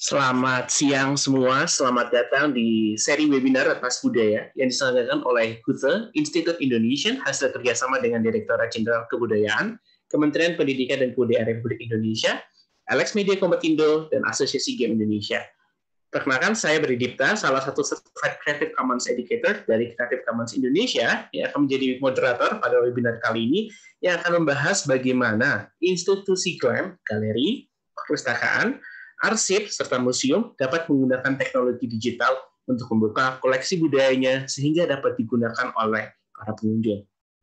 Selamat siang semua, selamat datang di seri webinar Retas Budaya yang diselenggarakan oleh HUTE, Institut Indonesian, hasil kerjasama dengan Direktorat Jenderal Kebudayaan, Kementerian Pendidikan dan Kebudayaan Republik Indonesia, Alex Media Kompetindo, dan Asosiasi Game Indonesia. Perkenalkan, saya Beri Dipta, salah satu Certified Creative Commons Educator dari Creative Commons Indonesia, yang akan menjadi moderator pada webinar kali ini, yang akan membahas bagaimana institusi GLAM, galeri, perpustakaan, arsip, serta museum dapat menggunakan teknologi digital untuk membuka koleksi budayanya sehingga dapat digunakan oleh para pengunjung.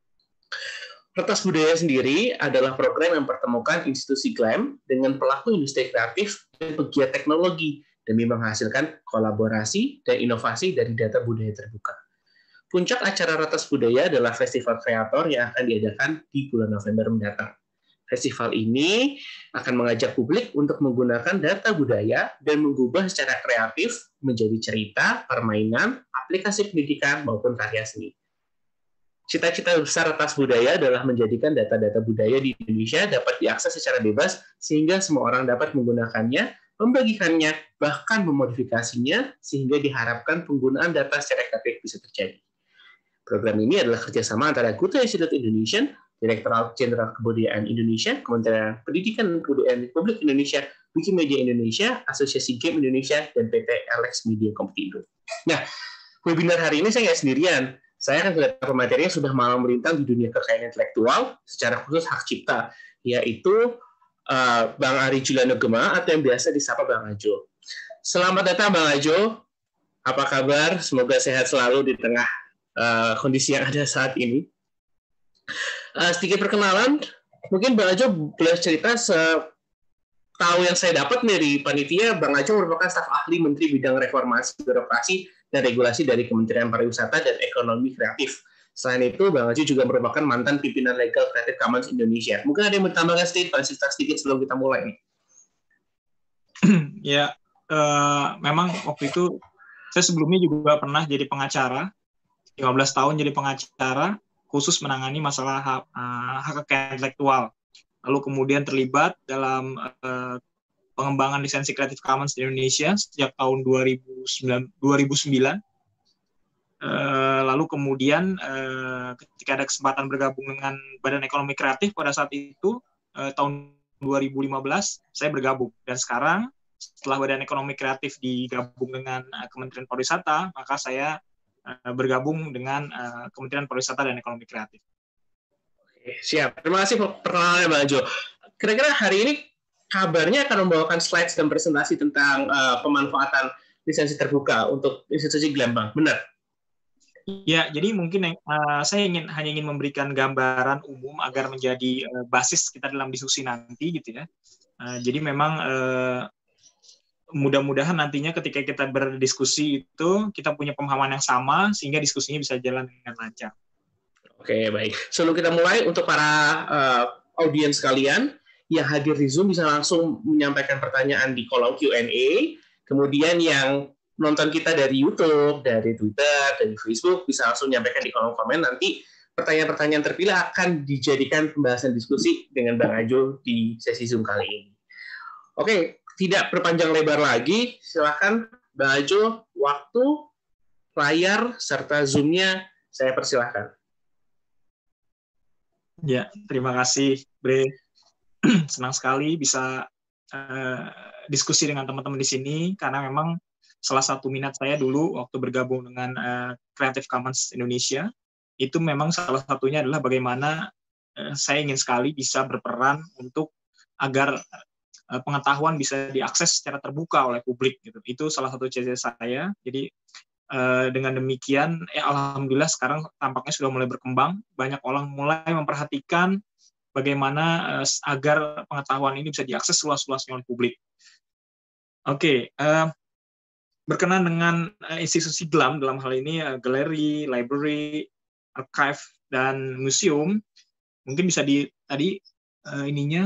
Retas Budaya sendiri adalah program yang mempertemukan institusi GLAM dengan pelaku industri kreatif dan pegiat teknologi demi menghasilkan kolaborasi dan inovasi dari data budaya terbuka. Puncak acara Retas Budaya adalah Festival Kreator yang akan diadakan di bulan November mendatang. Festival ini akan mengajak publik untuk menggunakan data budaya dan mengubah secara kreatif menjadi cerita, permainan, aplikasi pendidikan, maupun karya seni. Cita-cita besar Retas Budaya adalah menjadikan data-data budaya di Indonesia dapat diakses secara bebas sehingga semua orang dapat menggunakannya, membagikannya, bahkan memodifikasinya sehingga diharapkan penggunaan data secara kreatif bisa terjadi. Program ini adalah kerjasama antara HUTE Institut Indonesian, Direktorat Jenderal Kebudayaan Indonesia, Kementerian Pendidikan dan Kebudayaan Republik Indonesia, Wikimedia Indonesia, Asosiasi Game Indonesia, dan PT Alex Media Kompetindo. Nah, webinar hari ini saya nggak sendirian. Saya akan melihat materi yang sudah malang melintang di dunia kekayaan intelektual, secara khusus hak cipta, yaitu Bang Ari Juliano Gema, atau yang biasa disapa Bang Ajo. Selamat datang Bang Ajo. Apa kabar? Semoga sehat selalu di tengah kondisi yang ada saat ini. Sedikit perkenalan, mungkin Bang Ajo boleh cerita tahu yang saya dapat dari panitia, Bang Ajo merupakan staf ahli Menteri Bidang Reformasi Birokrasi dan Regulasi dari Kementerian Pariwisata dan Ekonomi Kreatif. Selain itu, Bang Ajo juga merupakan mantan pimpinan legal Creative Commons Indonesia. Mungkin ada yang bertambahkan sedikit sebelum kita mulai nih. Ya, memang waktu itu saya sebelumnya juga pernah jadi pengacara, 15 tahun jadi pengacara, khusus menangani masalah hak kekayaan intelektual. Lalu kemudian terlibat dalam pengembangan lisensi Creative Commons di Indonesia sejak tahun 2009. Lalu kemudian ketika ada kesempatan bergabung dengan Badan Ekonomi Kreatif pada saat itu, tahun 2015, saya bergabung. Dan sekarang, setelah Badan Ekonomi Kreatif digabung dengan Kementerian Pariwisata, maka saya bergabung dengan Kementerian Pariwisata dan Ekonomi Kreatif. Oke, siap. Terima kasih perkenalannya Bang Ajo. Kira-kira hari ini kabarnya akan membawakan slides dan presentasi tentang pemanfaatan lisensi terbuka untuk institusi GLAM, Bang. Benar? Ya, jadi mungkin saya hanya ingin memberikan gambaran umum agar menjadi basis kita dalam diskusi nanti, gitu ya. Jadi memang mudah-mudahan nantinya ketika kita berdiskusi itu kita punya pemahaman yang sama sehingga diskusinya bisa jalan dengan lancar. Oke, baik. Sebelum kita mulai, untuk para audiens kalian yang hadir di Zoom bisa langsung menyampaikan pertanyaan di kolom Q&A. Kemudian yang nonton kita dari YouTube, dari Twitter, dari Facebook bisa langsung menyampaikan di kolom komen. Nanti pertanyaan-pertanyaan terpilih akan dijadikan pembahasan diskusi dengan Bang Ajo di sesi Zoom kali ini. Oke, tidak berpanjang lebar lagi, silakan Bang Ajo, waktu, layar, serta Zoom-nya saya persilahkan. Ya, terima kasih, Bre. Senang sekali bisa diskusi dengan teman-teman di sini, karena memang salah satu minat saya dulu waktu bergabung dengan Creative Commons Indonesia, itu memang salah satunya adalah bagaimana saya ingin sekali bisa berperan untuk agar pengetahuan bisa diakses secara terbuka oleh publik, gitu. Itu salah satu cita-cita saya. Jadi dengan demikian, alhamdulillah sekarang tampaknya sudah mulai berkembang. Banyak orang mulai memperhatikan bagaimana agar pengetahuan ini bisa diakses luas-luasnya oleh publik. Oke, berkenan dengan institusi GLAM dalam hal ini, galeri, library, archive, dan museum. Mungkin bisa tadi ininya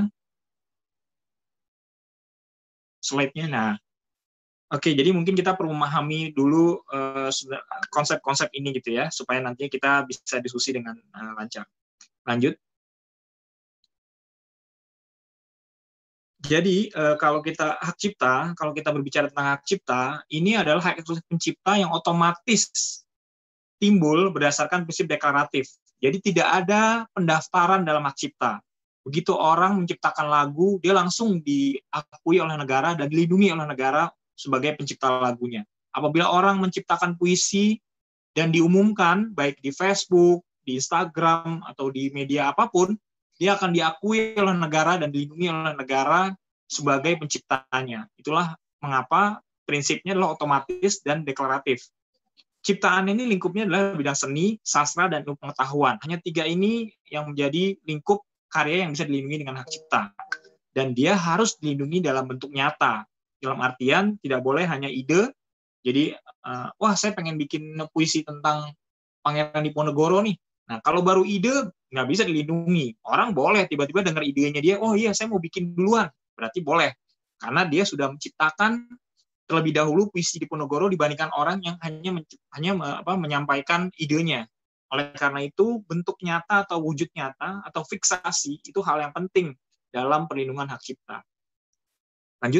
slide-nya. Nah, oke, jadi mungkin kita perlu memahami dulu konsep-konsep ini gitu ya, supaya nantinya kita bisa diskusi dengan lancar. Lanjut. Jadi kalau kita berbicara tentang hak cipta, ini adalah hak eksklusif pencipta yang otomatis timbul berdasarkan prinsip deklaratif. Jadi tidak ada pendaftaran dalam hak cipta. Begitu orang menciptakan lagu, dia langsung diakui oleh negara dan dilindungi oleh negara sebagai pencipta lagunya. Apabila orang menciptakan puisi dan diumumkan, baik di Facebook, di Instagram, atau di media apapun, dia akan diakui oleh negara dan dilindungi oleh negara sebagai penciptanya. Itulah mengapa prinsipnya adalah otomatis dan deklaratif. Ciptaan ini lingkupnya adalah bidang seni, sastra, dan ilmu pengetahuan. Hanya 3 ini yang menjadi lingkup karya yang bisa dilindungi dengan hak cipta. Dan dia harus dilindungi dalam bentuk nyata. Dalam artian tidak boleh hanya ide, jadi wah saya pengen bikin puisi tentang Pangeran Diponegoro nih. Nah kalau baru ide nggak bisa dilindungi. Orang boleh tiba-tiba dengar idenya dia, oh iya saya mau bikin duluan. Berarti boleh. Karena dia sudah menciptakan terlebih dahulu puisi Diponegoro dibandingkan orang yang hanya menyampaikan idenya. Oleh karena itu, bentuk nyata atau wujud nyata atau fiksasi itu hal yang penting dalam perlindungan hak cipta. Lanjut.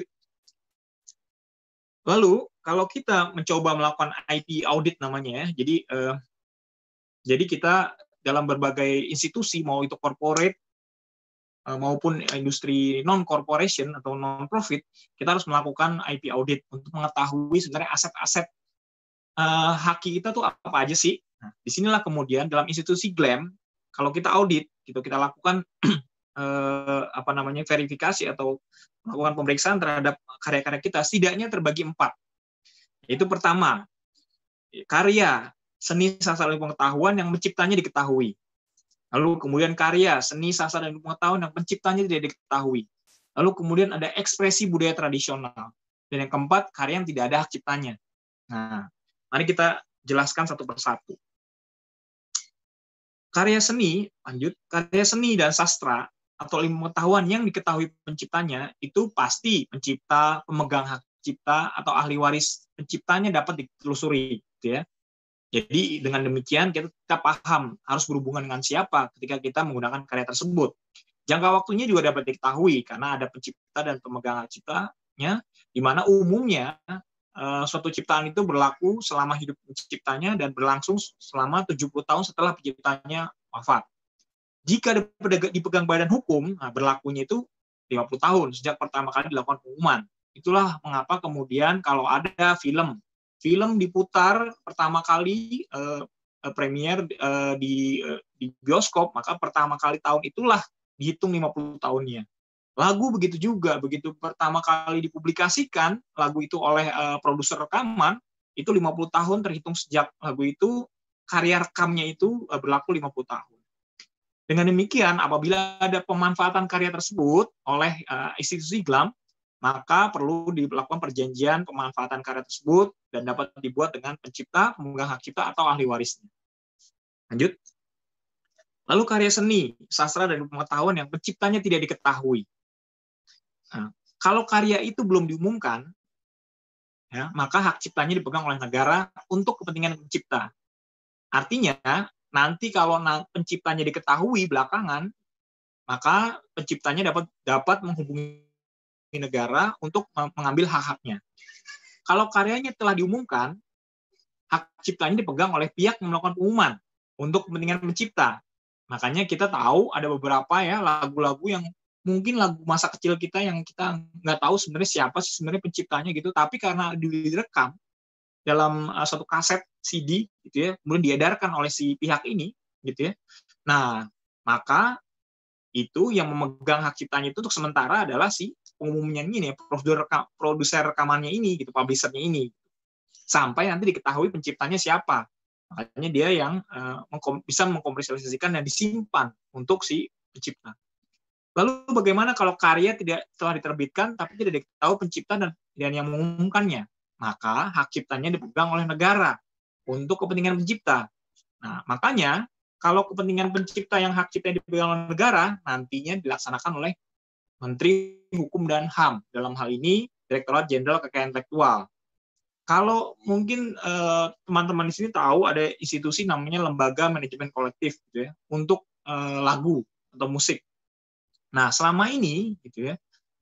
Lalu, kalau kita mencoba melakukan IP audit namanya, ya, jadi kita dalam berbagai institusi, mau itu corporate maupun industri non-corporation atau non-profit, kita harus melakukan IP audit untuk mengetahui sebenarnya aset-aset haki kita tuh apa aja sih. Nah, disinilah kemudian dalam institusi GLAM, kalau kita audit, gitu, kita lakukan verifikasi atau melakukan pemeriksaan terhadap karya-karya kita, setidaknya terbagi 4. Yaitu pertama, karya seni, sastra, dan pengetahuan yang menciptanya diketahui. Lalu kemudian karya seni, sastra, dan pengetahuan yang penciptanya tidak diketahui. Lalu kemudian ada ekspresi budaya tradisional. Dan yang keempat, karya yang tidak ada hak ciptanya. Nah, mari kita jelaskan satu persatu. Karya seni dan sastra atau ilmu pengetahuan yang diketahui penciptanya itu pasti pencipta, pemegang hak cipta, atau ahli waris penciptanya dapat ditelusuri, gitu ya. Jadi dengan demikian kita paham harus berhubungan dengan siapa ketika kita menggunakan karya tersebut. Jangka waktunya juga dapat diketahui karena ada pencipta dan pemegang hak ciptanya, di mana umumnya suatu ciptaan itu berlaku selama hidup penciptanya dan berlangsung selama 70 tahun setelah penciptanya wafat. Jika dipegang badan hukum, berlakunya itu 50 tahun sejak pertama kali dilakukan pengumuman. Itulah mengapa kemudian kalau ada film diputar pertama kali premier di bioskop, maka pertama kali tahun itulah dihitung 50 tahunnya. Lagu begitu juga, begitu pertama kali dipublikasikan lagu itu oleh produser rekaman, itu 50 tahun terhitung sejak lagu itu, karya rekamnya itu berlaku 50 tahun. Dengan demikian, apabila ada pemanfaatan karya tersebut oleh institusi GLAM, maka perlu dilakukan perjanjian pemanfaatan karya tersebut dan dapat dibuat dengan pencipta, pemegang hak cipta, atau ahli warisnya. Lanjut. Lalu karya seni, sastra, dan pengetahuan yang penciptanya tidak diketahui. Nah, kalau karya itu belum diumumkan, ya, maka hak ciptanya dipegang oleh negara untuk kepentingan pencipta. Artinya, nanti kalau penciptanya diketahui belakangan, maka penciptanya dapat menghubungi negara untuk mengambil hak-haknya. Kalau karyanya telah diumumkan, hak ciptanya dipegang oleh pihak yang melakukan pengumuman untuk kepentingan pencipta. Makanya kita tahu ada beberapa ya lagu-lagu yang mungkin lagu masa kecil kita yang kita nggak tahu sebenarnya siapa sih sebenarnya penciptanya gitu, tapi karena direkam dalam satu kaset CD gitu ya, kemudian diedarkan oleh si pihak ini gitu ya. Nah, maka itu yang memegang hak ciptanya itu untuk sementara adalah si pengumumannya ini, produser rekamannya ini, gitu, publishernya ini, sampai nanti diketahui penciptanya siapa. Makanya dia yang bisa mengkomersialisasikan dan disimpan untuk si pencipta. Lalu bagaimana kalau karya telah diterbitkan tapi tidak diketahui pencipta dan yang mengumumkannya? Maka hak ciptanya dipegang oleh negara untuk kepentingan pencipta. Nah, makanya kalau kepentingan pencipta yang hak cipta dipegang oleh negara, nantinya dilaksanakan oleh Menteri Hukum dan HAM. Dalam hal ini, Direktorat Jenderal Kekayaan Intelektual. Kalau mungkin teman-teman di sini tahu ada institusi namanya Lembaga Manajemen Kolektif gitu ya, untuk lagu atau musik. Nah, selama ini gitu ya,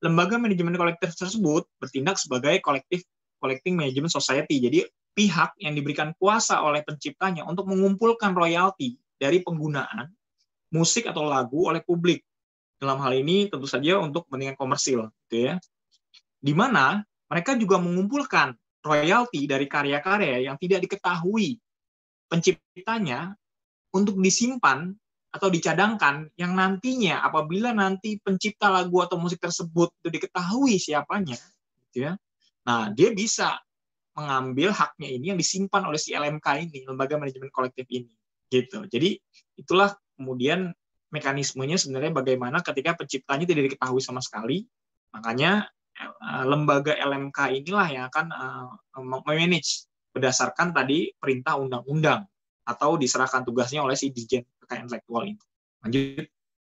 lembaga manajemen kolektif tersebut bertindak sebagai collecting management society. Jadi pihak yang diberikan kuasa oleh penciptanya untuk mengumpulkan royalti dari penggunaan musik atau lagu oleh publik. Dalam hal ini tentu saja untuk kepentingan komersil, gitu ya. Di mana mereka juga mengumpulkan royalti dari karya-karya yang tidak diketahui penciptanya untuk disimpan atau dicadangkan, yang nantinya apabila nanti pencipta lagu atau musik tersebut itu diketahui siapanya, gitu ya. Nah, dia bisa mengambil haknya ini yang disimpan oleh si LMK ini, lembaga manajemen kolektif ini, gitu. Jadi itulah kemudian mekanismenya sebenarnya bagaimana ketika penciptanya tidak diketahui sama sekali, makanya lembaga LMK inilah yang akan memanage berdasarkan tadi perintah undang-undang atau diserahkan tugasnya oleh si Dirjen Kekayaan Intelektual ini. Lanjut.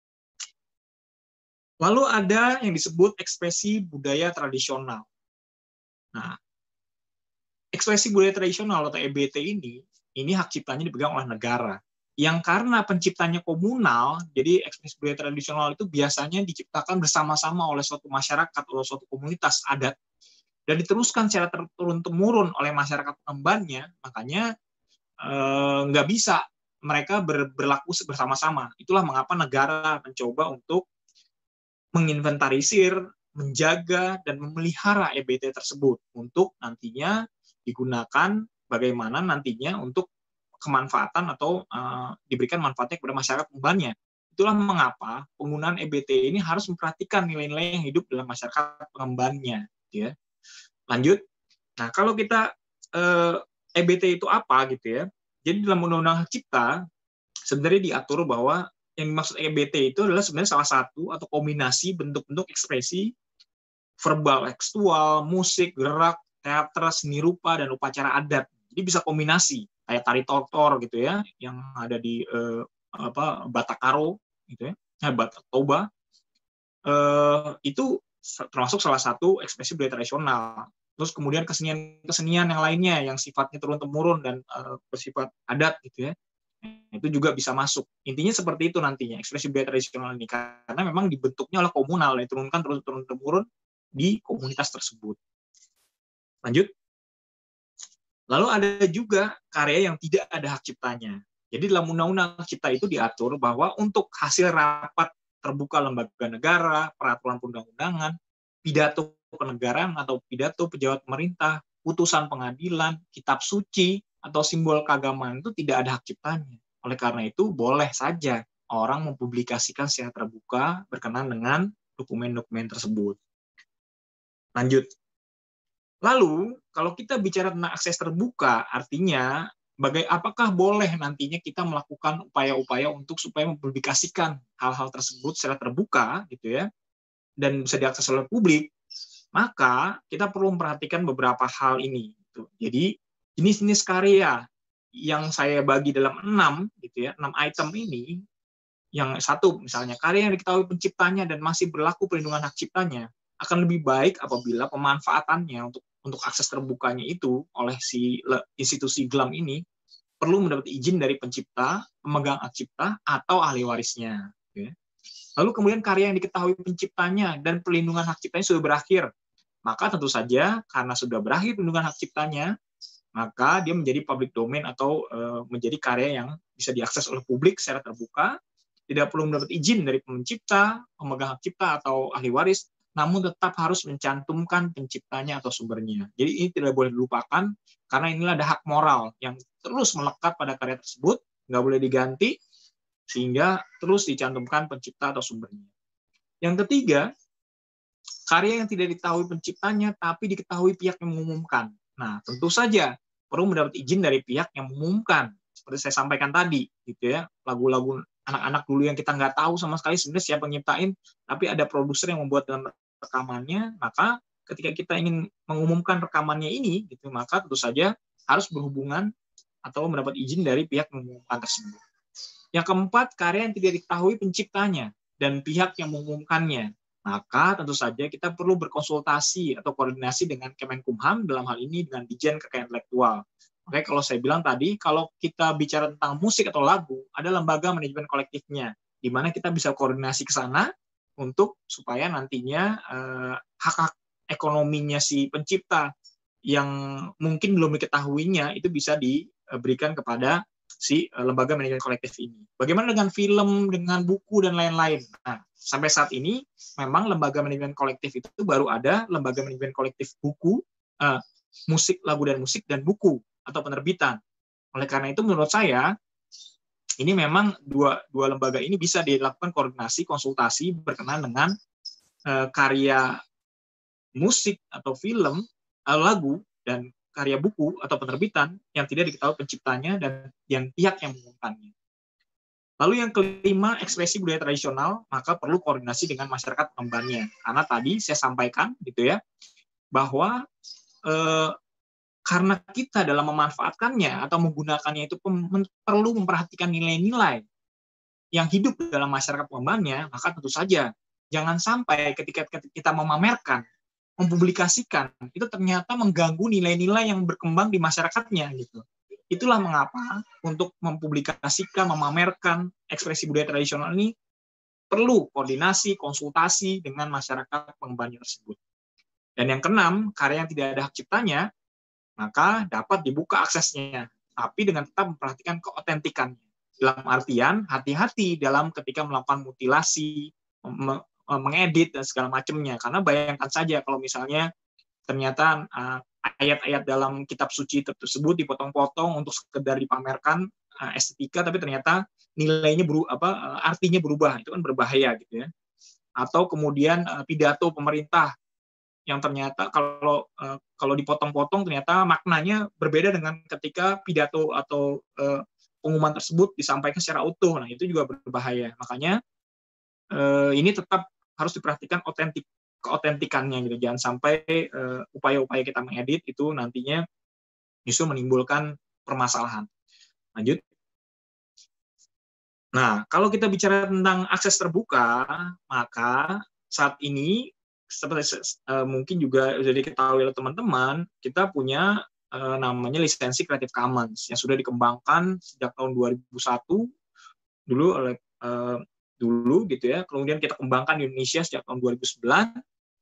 Lalu ada yang disebut ekspresi budaya tradisional. Nah, ekspresi budaya tradisional atau EBT ini hak ciptanya dipegang oleh negara. Yang karena penciptanya komunal, jadi ekspresi budaya tradisional itu biasanya diciptakan bersama-sama oleh suatu masyarakat atau suatu komunitas adat dan diteruskan secara turun-temurun oleh masyarakat pengembannya, makanya nggak bisa mereka berlaku bersama-sama. Itulah mengapa negara mencoba untuk menginventarisir, menjaga, dan memelihara EBT tersebut untuk nantinya digunakan bagaimana nantinya untuk kemanfaatan atau diberikan manfaatnya kepada masyarakat pengembangnya. Itulah mengapa penggunaan EBT ini harus memperhatikan nilai-nilai yang hidup dalam masyarakat pengembangnya. Ya. Lanjut. Nah, kalau kita EBT itu apa gitu ya? Jadi dalam Undang-Undang Hak Cipta sebenarnya diatur bahwa yang dimaksud EBT itu adalah sebenarnya salah satu atau kombinasi bentuk-bentuk ekspresi verbal, tekstual, musik, gerak, teater, seni rupa, dan upacara adat. Jadi bisa kombinasi kayak tari tortor gitu ya, yang ada di Batakaro gitu ya, Batak Toba. Itu termasuk salah satu ekspresi budaya tradisional. Terus kemudian kesenian yang lainnya yang sifatnya turun-temurun dan bersifat adat gitu ya, itu juga bisa masuk. Intinya seperti itu nantinya ekspresi budaya tradisional ini, karena memang dibentuknya oleh komunal, diturunkan turun-temurun di komunitas tersebut. Lanjut. Lalu ada juga karya yang tidak ada hak ciptanya. Jadi dalam Undang-Undang Hak Cipta itu diatur bahwa untuk hasil rapat terbuka lembaga negara, peraturan perundang-undangan, pidato kenegaraan atau pidato pejabat pemerintah, putusan pengadilan, kitab suci, atau simbol keagamaan itu tidak ada hak ciptanya. Oleh karena itu, boleh saja orang mempublikasikan secara terbuka berkenaan dengan dokumen-dokumen tersebut. Lanjut. Lalu, kalau kita bicara tentang akses terbuka, artinya apakah boleh nantinya kita melakukan upaya-upaya untuk supaya mempublikasikan hal-hal tersebut secara terbuka, gitu ya, dan bisa diakses oleh publik, maka kita perlu memperhatikan beberapa hal ini. Gitu. Jadi, jenis-jenis karya yang saya bagi dalam 6 gitu ya, 6 item ini, yang satu misalnya karya yang diketahui penciptanya dan masih berlaku perlindungan hak ciptanya, akan lebih baik apabila pemanfaatannya untuk akses terbukanya itu oleh si institusi GLAM ini perlu mendapat izin dari pencipta, pemegang hak cipta, atau ahli warisnya. Okay. Lalu kemudian karya yang diketahui penciptanya dan perlindungan hak ciptanya sudah berakhir, maka tentu saja karena sudah berakhir perlindungan hak ciptanya, maka dia menjadi public domain atau menjadi karya yang bisa diakses oleh publik secara terbuka, tidak perlu mendapat izin dari pencipta, pemegang hak cipta, atau ahli waris, namun tetap harus mencantumkan penciptanya atau sumbernya. Jadi ini tidak boleh dilupakan, karena inilah ada hak moral yang terus melekat pada karya tersebut, nggak boleh diganti, sehingga terus dicantumkan pencipta atau sumbernya. Yang ketiga, karya yang tidak diketahui penciptanya, tapi diketahui pihak yang mengumumkan. Nah, tentu saja perlu mendapat izin dari pihak yang mengumumkan. Seperti saya sampaikan tadi, gitu ya, lagu-lagu anak-anak dulu yang kita nggak tahu sama sekali sebenarnya siapa yang nyiptain, tapi ada produser yang membuat dalam rekamannya, maka ketika kita ingin mengumumkan rekamannya ini, gitu, maka tentu saja harus berhubungan atau mendapat izin dari pihak yang mengumumkan tersebut. Yang keempat, karya yang tidak diketahui penciptanya dan pihak yang mengumumkannya, maka tentu saja kita perlu berkonsultasi atau koordinasi dengan Kemenkumham, dalam hal ini dengan Ditjen Kekayaan Intelektual. Makanya kalau saya bilang tadi, kalau kita bicara tentang musik atau lagu, ada lembaga manajemen kolektifnya, di mana kita bisa koordinasi ke sana untuk supaya nantinya hak-hak ekonominya si pencipta yang mungkin belum diketahuinya itu bisa diberikan kepada si lembaga manajemen kolektif ini. Bagaimana dengan film, dengan buku, dan lain-lain? Nah, sampai saat ini memang lembaga manajemen kolektif itu baru ada lembaga manajemen kolektif buku, musik, lagu dan musik, dan buku atau penerbitan. Oleh karena itu menurut saya, ini memang dua lembaga ini bisa dilakukan koordinasi, konsultasi berkenaan dengan karya musik atau film, lagu, dan karya buku atau penerbitan yang tidak diketahui penciptanya dan yang pihak yang mengumumkannya. Lalu yang kelima, ekspresi budaya tradisional, maka perlu koordinasi dengan masyarakat pengembangnya. Karena tadi saya sampaikan gitu ya, bahwa karena kita dalam memanfaatkannya atau menggunakannya itu perlu memperhatikan nilai-nilai yang hidup dalam masyarakat pengembangnya, maka tentu saja jangan sampai ketika kita memamerkan, mempublikasikan, itu ternyata mengganggu nilai-nilai yang berkembang di masyarakatnya gitu. Itulah mengapa untuk mempublikasikan, memamerkan ekspresi budaya tradisional ini perlu koordinasi, konsultasi dengan masyarakat pengembangnya tersebut. Dan yang keenam, karya yang tidak ada hak ciptanya, maka dapat dibuka aksesnya, tapi dengan tetap memperhatikan keotentikannya. Dalam artian, hati-hati dalam ketika melakukan mutilasi, mengedit, dan segala macamnya. Karena bayangkan saja kalau misalnya ternyata ayat-ayat dalam kitab suci tersebut dipotong-potong untuk sekedar dipamerkan estetika, tapi ternyata nilainya artinya berubah, itu kan berbahaya gitu ya. Atau kemudian pidato pemerintah yang ternyata kalau dipotong-potong ternyata maknanya berbeda dengan ketika pidato atau pengumuman tersebut disampaikan secara utuh. Nah, itu juga berbahaya. Makanya ini tetap harus diperhatikan keotentikannya gitu. Jangan sampai upaya-upaya kita mengedit itu nantinya justru menimbulkan permasalahan. Lanjut. Nah, kalau kita bicara tentang akses terbuka, maka saat ini seperti mungkin juga sudah diketahui oleh teman-teman, kita punya namanya lisensi Creative Commons yang sudah dikembangkan sejak tahun 2001 dulu gitu ya. Kemudian kita kembangkan di Indonesia sejak tahun 2009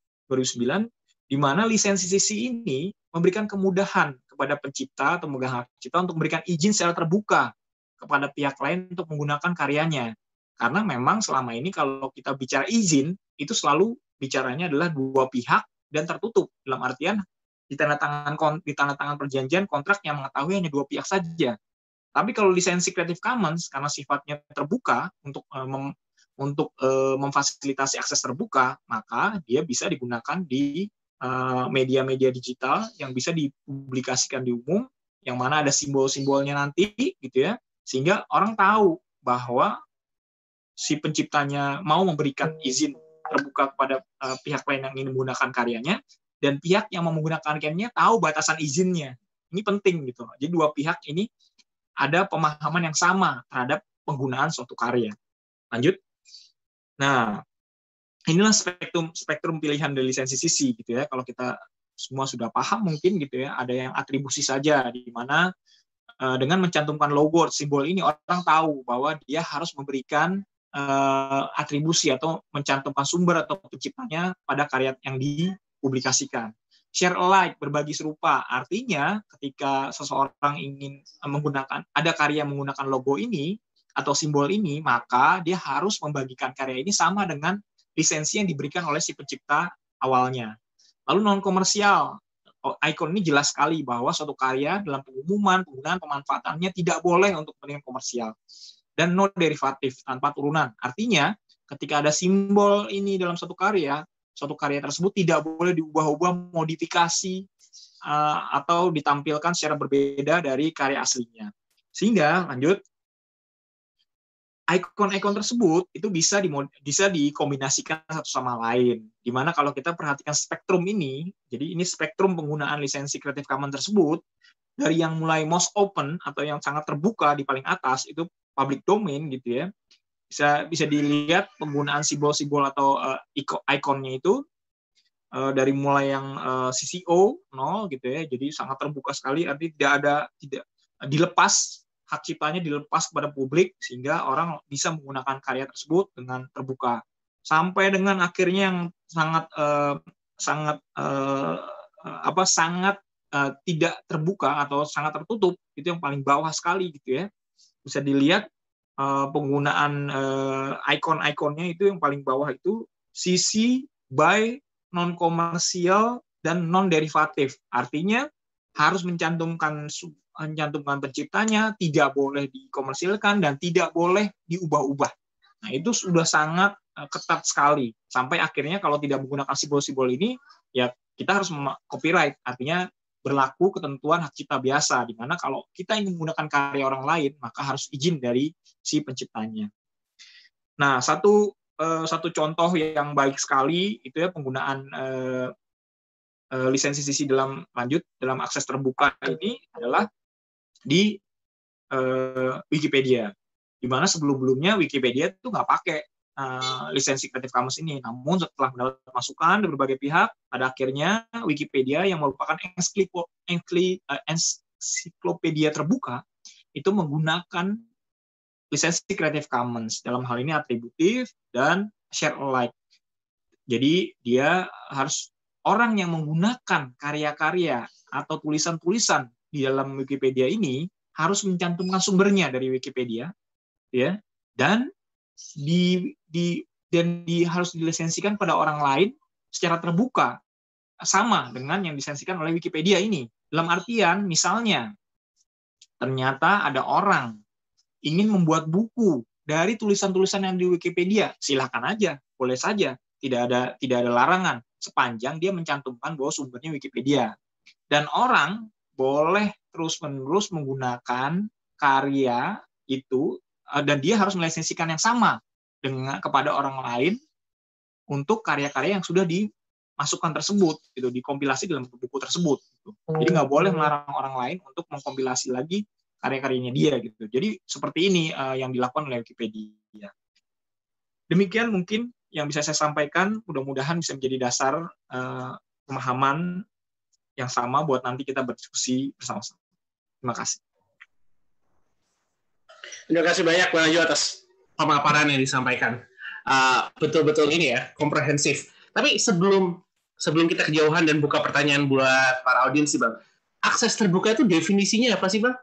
di mana lisensi ini memberikan kemudahan kepada pencipta atau pemegang hak cipta untuk memberikan izin secara terbuka kepada pihak lain untuk menggunakan karyanya. Karena memang selama ini kalau kita bicara izin, itu selalu bicaranya adalah dua pihak dan tertutup. Dalam artian ditandatangan perjanjian kontrak yang mengetahui hanya dua pihak saja. Tapi kalau lisensi Creative Commons karena sifatnya terbuka untuk memfasilitasi akses terbuka, maka dia bisa digunakan di media-media digital yang bisa dipublikasikan di umum, yang mana ada simbol-simbolnya nanti gitu ya, sehingga orang tahu bahwa si penciptanya mau memberikan izin terbuka kepada pihak lain yang ingin menggunakan karyanya, dan pihak yang mau menggunakan karyanya tahu batasan izinnya. Ini penting gitu. Jadi dua pihak ini ada pemahaman yang sama terhadap penggunaan suatu karya. Lanjut. Nah, inilah spektrum pilihan dari lisensi CC gitu ya. Kalau kita semua sudah paham mungkin gitu ya, ada yang atribusi saja di mana dengan mencantumkan logo simbol ini orang tahu bahwa dia harus memberikan atribusi atau mencantumkan sumber atau penciptanya pada karya yang dipublikasikan. Share alike, berbagi serupa, artinya ketika seseorang ingin menggunakan, ada karya menggunakan logo ini atau simbol ini, maka dia harus membagikan karya ini sama dengan lisensi yang diberikan oleh si pencipta awalnya. Lalu non-komersial, ikon ini jelas sekali bahwa suatu karya dalam pengumuman, penggunaan, pemanfaatannya tidak boleh untuk kepentingan komersial. Dan no derivatif, tanpa turunan. Artinya, ketika ada simbol ini dalam suatu karya tersebut tidak boleh diubah-ubah, modifikasi, atau ditampilkan secara berbeda dari karya aslinya. Sehingga, lanjut, ikon-ikon tersebut itu bisa dikombinasikan satu sama lain. Dimana kalau kita perhatikan spektrum ini, jadi ini spektrum penggunaan lisensi Creative Commons tersebut, dari yang mulai most open atau yang sangat terbuka di paling atas itu public domain gitu ya, bisa dilihat penggunaan simbol-simbol atau ikonnya itu dari mulai yang CC0 0 gitu ya, jadi sangat terbuka sekali, artinya tidak dilepas, hak ciptanya dilepas kepada publik sehingga orang bisa menggunakan karya tersebut dengan terbuka. sampai dengan akhirnya yang sangat tidak terbuka atau sangat tertutup, itu yang paling bawah sekali gitu ya. Bisa dilihat penggunaan ikon-ikonnya itu yang paling bawah itu CC by non komersial dan non derivatif. Artinya harus mencantumkan penciptanya, tidak boleh dikomersilkan dan tidak boleh diubah-ubah. Nah, itu sudah sangat ketat sekali. Sampai akhirnya kalau tidak menggunakan simbol-simbol ini, ya kita harus copyright. Artinya berlaku ketentuan hak cipta biasa, di mana kalau kita ingin menggunakan karya orang lain, maka harus izin dari si penciptanya. Nah, satu contoh yang baik sekali itu ya penggunaan lisensi CC dalam akses terbuka ini adalah di Wikipedia, di mana sebelum-sebelumnya Wikipedia itu nggak pakai lisensi Creative Commons ini. Namun setelah mendapat masukan dari berbagai pihak, pada akhirnya Wikipedia yang merupakan ensiklopedia terbuka itu menggunakan lisensi Creative Commons, dalam hal ini atributif dan share alike. Jadi dia harus orang yang menggunakan karya-karya atau tulisan-tulisan di dalam Wikipedia ini harus mencantumkan sumbernya dari Wikipedia, ya, dan harus dilisensikan pada orang lain secara terbuka, sama dengan yang dilisensikan oleh Wikipedia ini. Dalam artian, misalnya, ternyata ada orang ingin membuat buku dari tulisan-tulisan yang di Wikipedia, silakan aja, boleh saja, tidak ada larangan, sepanjang dia mencantumkan bahwa sumbernya Wikipedia. Dan orang boleh terus-menerus menggunakan karya itu, dan dia harus melisensikan yang sama kepada orang lain untuk karya-karya yang sudah dimasukkan tersebut, gitu, dikompilasi dalam buku tersebut. Gitu. Jadi nggak boleh melarang orang lain untuk mengkompilasi lagi karya-karyanya dia. Gitu. Jadi seperti ini yang dilakukan oleh Wikipedia. Demikian mungkin yang bisa saya sampaikan, mudah-mudahan bisa menjadi dasar pemahaman yang sama buat nanti kita berdiskusi bersama-sama. Terima kasih. Terima kasih banyak Bang Ajo atas pemaparan yang disampaikan. Betul-betul ini ya, komprehensif. Tapi sebelum kita kejauhan dan buka pertanyaan buat para audiens sih Bang, akses terbuka itu definisinya apa sih Bang?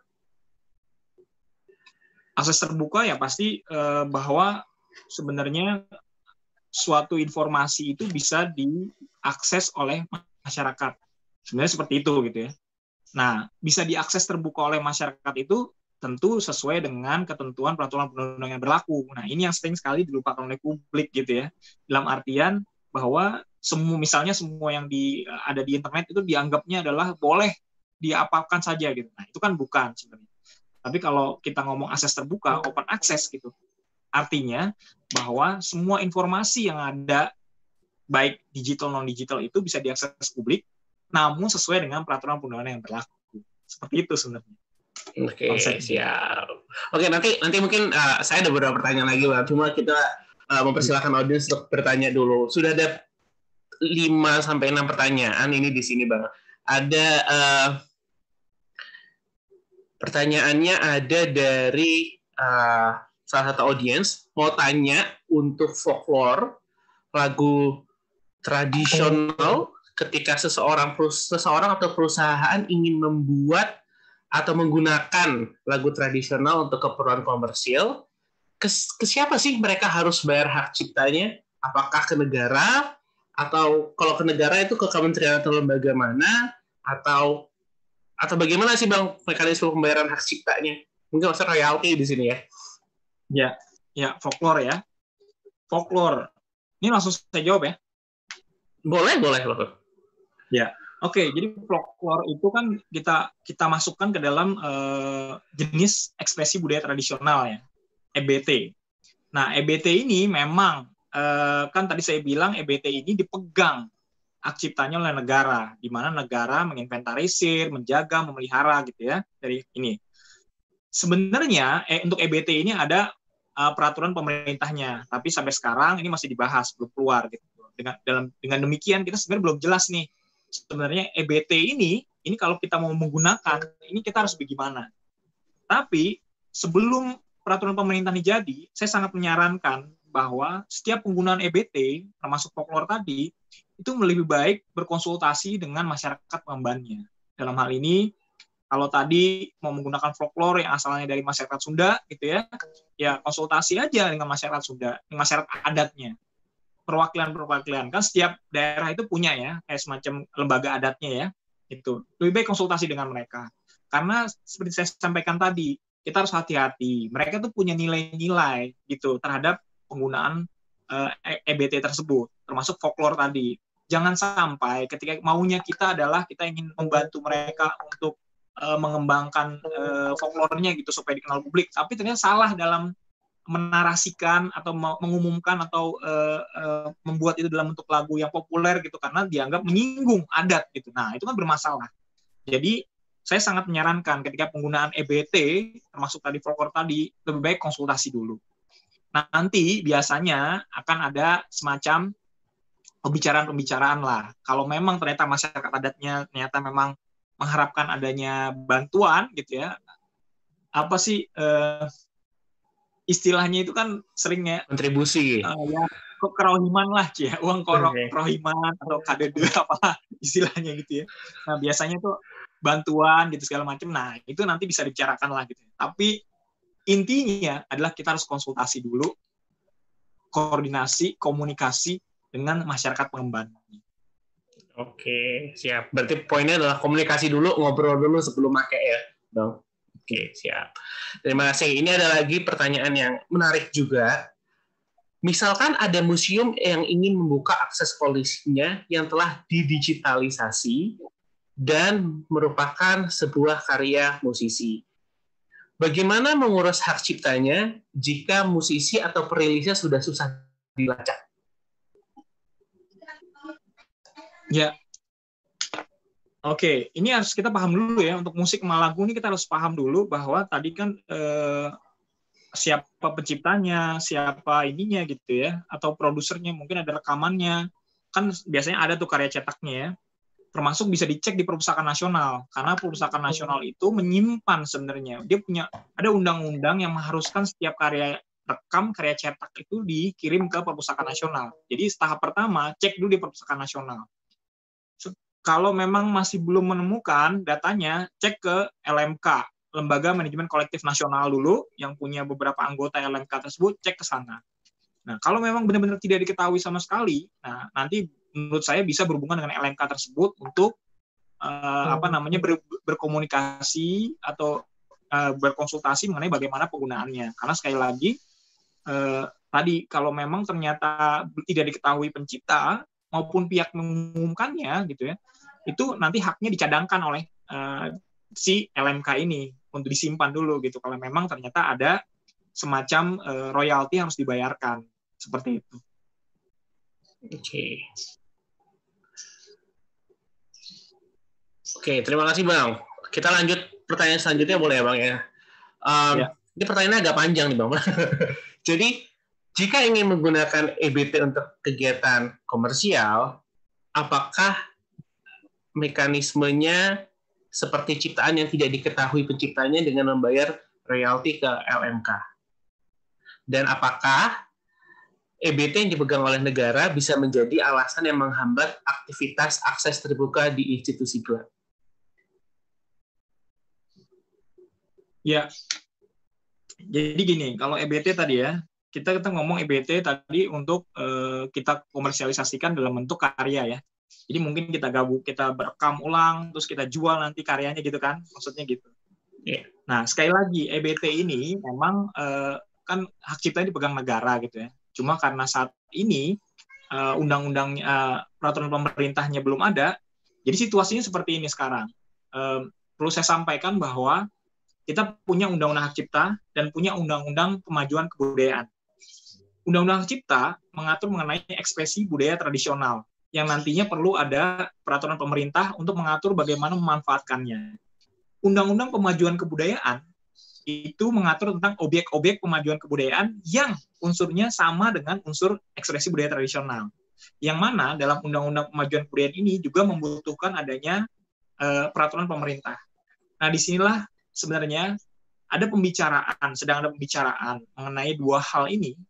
Akses terbuka ya pasti bahwa sebenarnya suatu informasi itu bisa diakses oleh masyarakat. Sebenarnya seperti itu gitu ya. Nah, bisa diakses terbuka oleh masyarakat itu tentu sesuai dengan ketentuan peraturan perundang-undangan yang berlaku. Nah, ini yang sering sekali dilupakan oleh publik gitu ya. Dalam artian bahwa misalnya semua yang ada di internet itu dianggapnya adalah boleh diapakan saja gitu. Nah, itu kan bukan sebenarnya. Tapi kalau kita ngomong akses terbuka, open access gitu, artinya bahwa semua informasi yang ada, baik digital non-digital itu bisa diakses publik, namun sesuai dengan peraturan perundang-undangan yang berlaku. Seperti itu sebenarnya. Oke, siap. Oke, nanti mungkin saya ada beberapa pertanyaan lagi, Bang. Cuma kita mempersilahkan audiens untuk bertanya dulu. Sudah ada 5-6 pertanyaan ini di sini, Bang. Ada pertanyaannya ada dari salah satu audiens mau tanya untuk folklore lagu tradisional ketika seseorang atau perusahaan ingin membuat atau menggunakan lagu tradisional untuk keperluan komersil, ke siapa sih mereka harus bayar hak ciptanya? Apakah ke negara, atau kalau ke negara itu ke kementerian atau lembaga mana, atau bagaimana sih Bang mekanisme pembayaran hak ciptanya? Mungkin maksudnya royalti di sini ya. Ya, folklore ya. Folklore. Ini langsung saya jawab ya. Boleh. Ya, oke. Jadi folklore itu kan kita masukkan ke dalam jenis ekspresi budaya tradisional ya, EBT. Nah, EBT ini memang kan tadi saya bilang EBT ini dipegang hak ciptanya oleh negara, di mana negara menginventarisir, menjaga, memelihara gitu ya dari ini. Sebenarnya untuk EBT ini ada peraturan pemerintahnya, tapi sampai sekarang ini masih dibahas, belum keluar gitu. Dengan demikian kita sebenarnya belum jelas nih sebenarnya EBT ini kalau kita mau menggunakan ini kita harus bagaimana. Tapi sebelum peraturan pemerintah ini jadi, saya sangat menyarankan bahwa setiap penggunaan EBT, termasuk folklore tadi, itu lebih baik berkonsultasi dengan masyarakat pengembannya. Dalam hal ini, kalau tadi mau menggunakan folklore yang asalnya dari masyarakat Sunda, gitu ya konsultasi aja dengan masyarakat Sunda, dengan masyarakat adatnya. Perwakilan-perwakilan, kan setiap daerah itu punya ya, kayak semacam lembaga adatnya ya, itu. Lebih baik konsultasi dengan mereka. Karena seperti saya sampaikan tadi, kita harus hati-hati. Mereka tuh punya nilai-nilai gitu terhadap penggunaan EBT tersebut, termasuk folklore tadi. Jangan sampai ketika maunya kita adalah kita ingin membantu mereka untuk mengembangkan folklore-nya gitu supaya dikenal publik, tapi ternyata salah dalam menarasikan atau mengumumkan atau membuat itu dalam bentuk lagu yang populer gitu karena dianggap menyinggung adat gitu. Nah, itu kan bermasalah. Jadi saya sangat menyarankan ketika penggunaan EBT termasuk tadi folklore tadi lebih baik konsultasi dulu. Nah, nanti biasanya akan ada semacam pembicaraan lah. Kalau memang ternyata masyarakat adatnya ternyata memang mengharapkan adanya bantuan gitu ya. Apa sih istilahnya itu kan seringnya kontribusi ya kerohiman lah ya, uang kerohiman atau KD2 apalah istilahnya gitu ya. Nah, biasanya tuh bantuan gitu segala macam. Nah, itu nanti bisa dibicarakan lah gitu. Tapi intinya adalah kita harus konsultasi dulu, koordinasi, komunikasi dengan masyarakat pengemban. Oke, siap. Berarti poinnya adalah komunikasi dulu, ngobrol dulu sebelum pakai ya, dong. Oke, siap. Terima kasih. Ini ada lagi pertanyaan yang menarik juga. Misalkan ada museum yang ingin membuka akses koleksinya yang telah didigitalisasi dan merupakan sebuah karya musisi. Bagaimana mengurus hak ciptanya jika musisi atau perilisnya sudah susah dilacak? Ya. Oke, ini harus kita paham dulu ya, untuk musik Malagu ini kita harus paham dulu bahwa tadi kan siapa penciptanya, siapa ininya gitu ya, atau produsernya, mungkin ada rekamannya. Kan biasanya ada tuh karya cetaknya ya. Termasuk bisa dicek di Perpustakaan Nasional, karena Perpustakaan Nasional itu menyimpan sebenarnya. Dia punya, ada undang-undang yang mengharuskan setiap karya rekam, karya cetak itu dikirim ke Perpustakaan Nasional. Jadi tahap pertama, cek dulu di Perpustakaan Nasional. Kalau memang masih belum menemukan datanya, cek ke LMK, Lembaga Manajemen Kolektif Nasional dulu, yang punya beberapa anggota LMK tersebut, cek ke sana. Nah, kalau memang benar-benar tidak diketahui sama sekali, nah nanti menurut saya bisa berhubungan dengan LMK tersebut untuk berkomunikasi atau berkonsultasi mengenai bagaimana penggunaannya. Karena sekali lagi, tadi kalau memang ternyata tidak diketahui pencipta maupun pihak mengumumkannya gitu ya, itu nanti haknya dicadangkan oleh si LMK ini untuk disimpan dulu gitu. Kalau memang ternyata ada semacam royalti yang harus dibayarkan seperti itu. Oke, terima kasih Bang. Kita lanjut pertanyaan selanjutnya boleh ya Bang ya? Ini pertanyaannya agak panjang nih Bang. Jadi jika ingin menggunakan EBT untuk kegiatan komersial, apakah mekanismenya seperti ciptaan yang tidak diketahui penciptanya dengan membayar royalti ke LMK? Dan apakah EBT yang dipegang oleh negara bisa menjadi alasan yang menghambat aktivitas akses terbuka di institusi gelar? Ya, jadi gini, kalau EBT tadi ya, kita ngomong EBT tadi untuk kita komersialisasikan dalam bentuk karya ya. Jadi mungkin kita gabung, kita berekam ulang, terus kita jual nanti karyanya gitu kan, maksudnya gitu. Yeah. Nah, sekali lagi, EBT ini memang kan hak ciptanya dipegang negara gitu ya. Cuma karena saat ini undang-undang peraturan pemerintahnya belum ada, jadi situasinya seperti ini sekarang. Perlu saya sampaikan bahwa kita punya undang-undang hak cipta dan punya undang-undang kemajuan kebudayaan. Undang-undang hak cipta mengatur mengenai ekspresi budaya tradisional yang nantinya perlu ada peraturan pemerintah untuk mengatur bagaimana memanfaatkannya. Undang-undang kemajuan kebudayaan itu mengatur tentang objek-objek pemajuan kebudayaan yang unsurnya sama dengan unsur ekspresi budaya tradisional. Yang mana dalam Undang-Undang Kemajuan Kebudayaan ini juga membutuhkan adanya peraturan pemerintah. Nah, disinilah sebenarnya sedang ada pembicaraan mengenai dua hal ini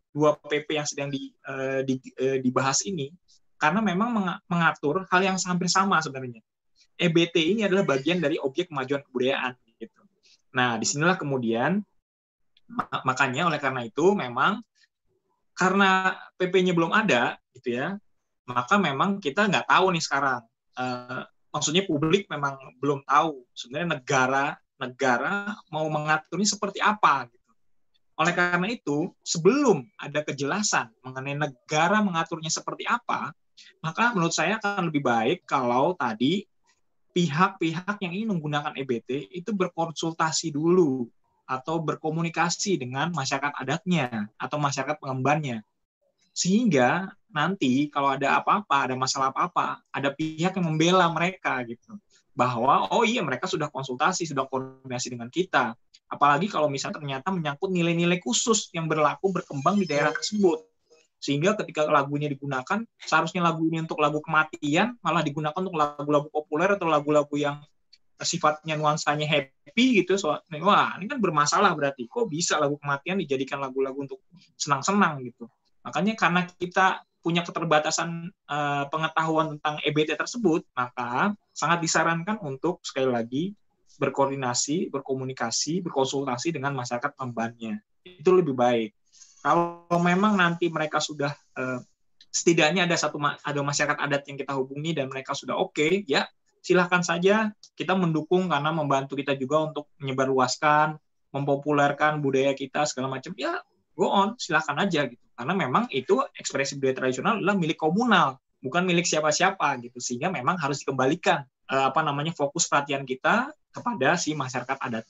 dua PP yang sedang dibahas ini, karena memang mengatur hal yang hampir sama sebenarnya. EBT ini adalah bagian dari objek kemajuan kebudayaan. Gitu. Nah, disinilah kemudian, makanya oleh karena itu memang karena PP-nya belum ada, gitu ya, maka memang kita nggak tahu nih sekarang. Maksudnya publik memang belum tahu sebenarnya negara mau mengatur ini seperti apa. Gitu. Oleh karena itu, sebelum ada kejelasan mengenai negara mengaturnya seperti apa, maka menurut saya akan lebih baik kalau tadi pihak-pihak yang ingin menggunakan EBT itu berkonsultasi dulu atau berkomunikasi dengan masyarakat adatnya atau masyarakat pengembannya. Sehingga nanti kalau ada apa-apa, ada masalah apa-apa, ada pihak yang membela mereka gitu. Bahwa oh iya mereka sudah konsultasi, sudah koordinasi dengan kita. Apalagi kalau misalnya ternyata menyangkut nilai-nilai khusus yang berkembang di daerah tersebut. Sehingga ketika lagunya digunakan, seharusnya lagu ini untuk lagu kematian, malah digunakan untuk lagu-lagu populer atau lagu-lagu yang sifatnya nuansanya happy gitu. Wah, ini kan bermasalah berarti. Kok bisa lagu kematian dijadikan lagu-lagu untuk senang-senang gitu. Makanya karena kita punya keterbatasan pengetahuan tentang EBT tersebut, maka sangat disarankan untuk sekali lagi berkoordinasi, berkomunikasi, berkonsultasi dengan masyarakat pengembannya. Itu lebih baik. Kalau memang nanti mereka sudah setidaknya ada masyarakat adat yang kita hubungi dan mereka sudah oke, ya silahkan saja kita mendukung karena membantu kita juga untuk menyebarluaskan, mempopulerkan budaya kita segala macam. Ya go on, silahkan aja gitu. Karena memang itu ekspresi budaya tradisional adalah milik komunal, bukan milik siapa-siapa gitu. Sehingga memang harus dikembalikan fokus perhatian kita kepada si masyarakat adat.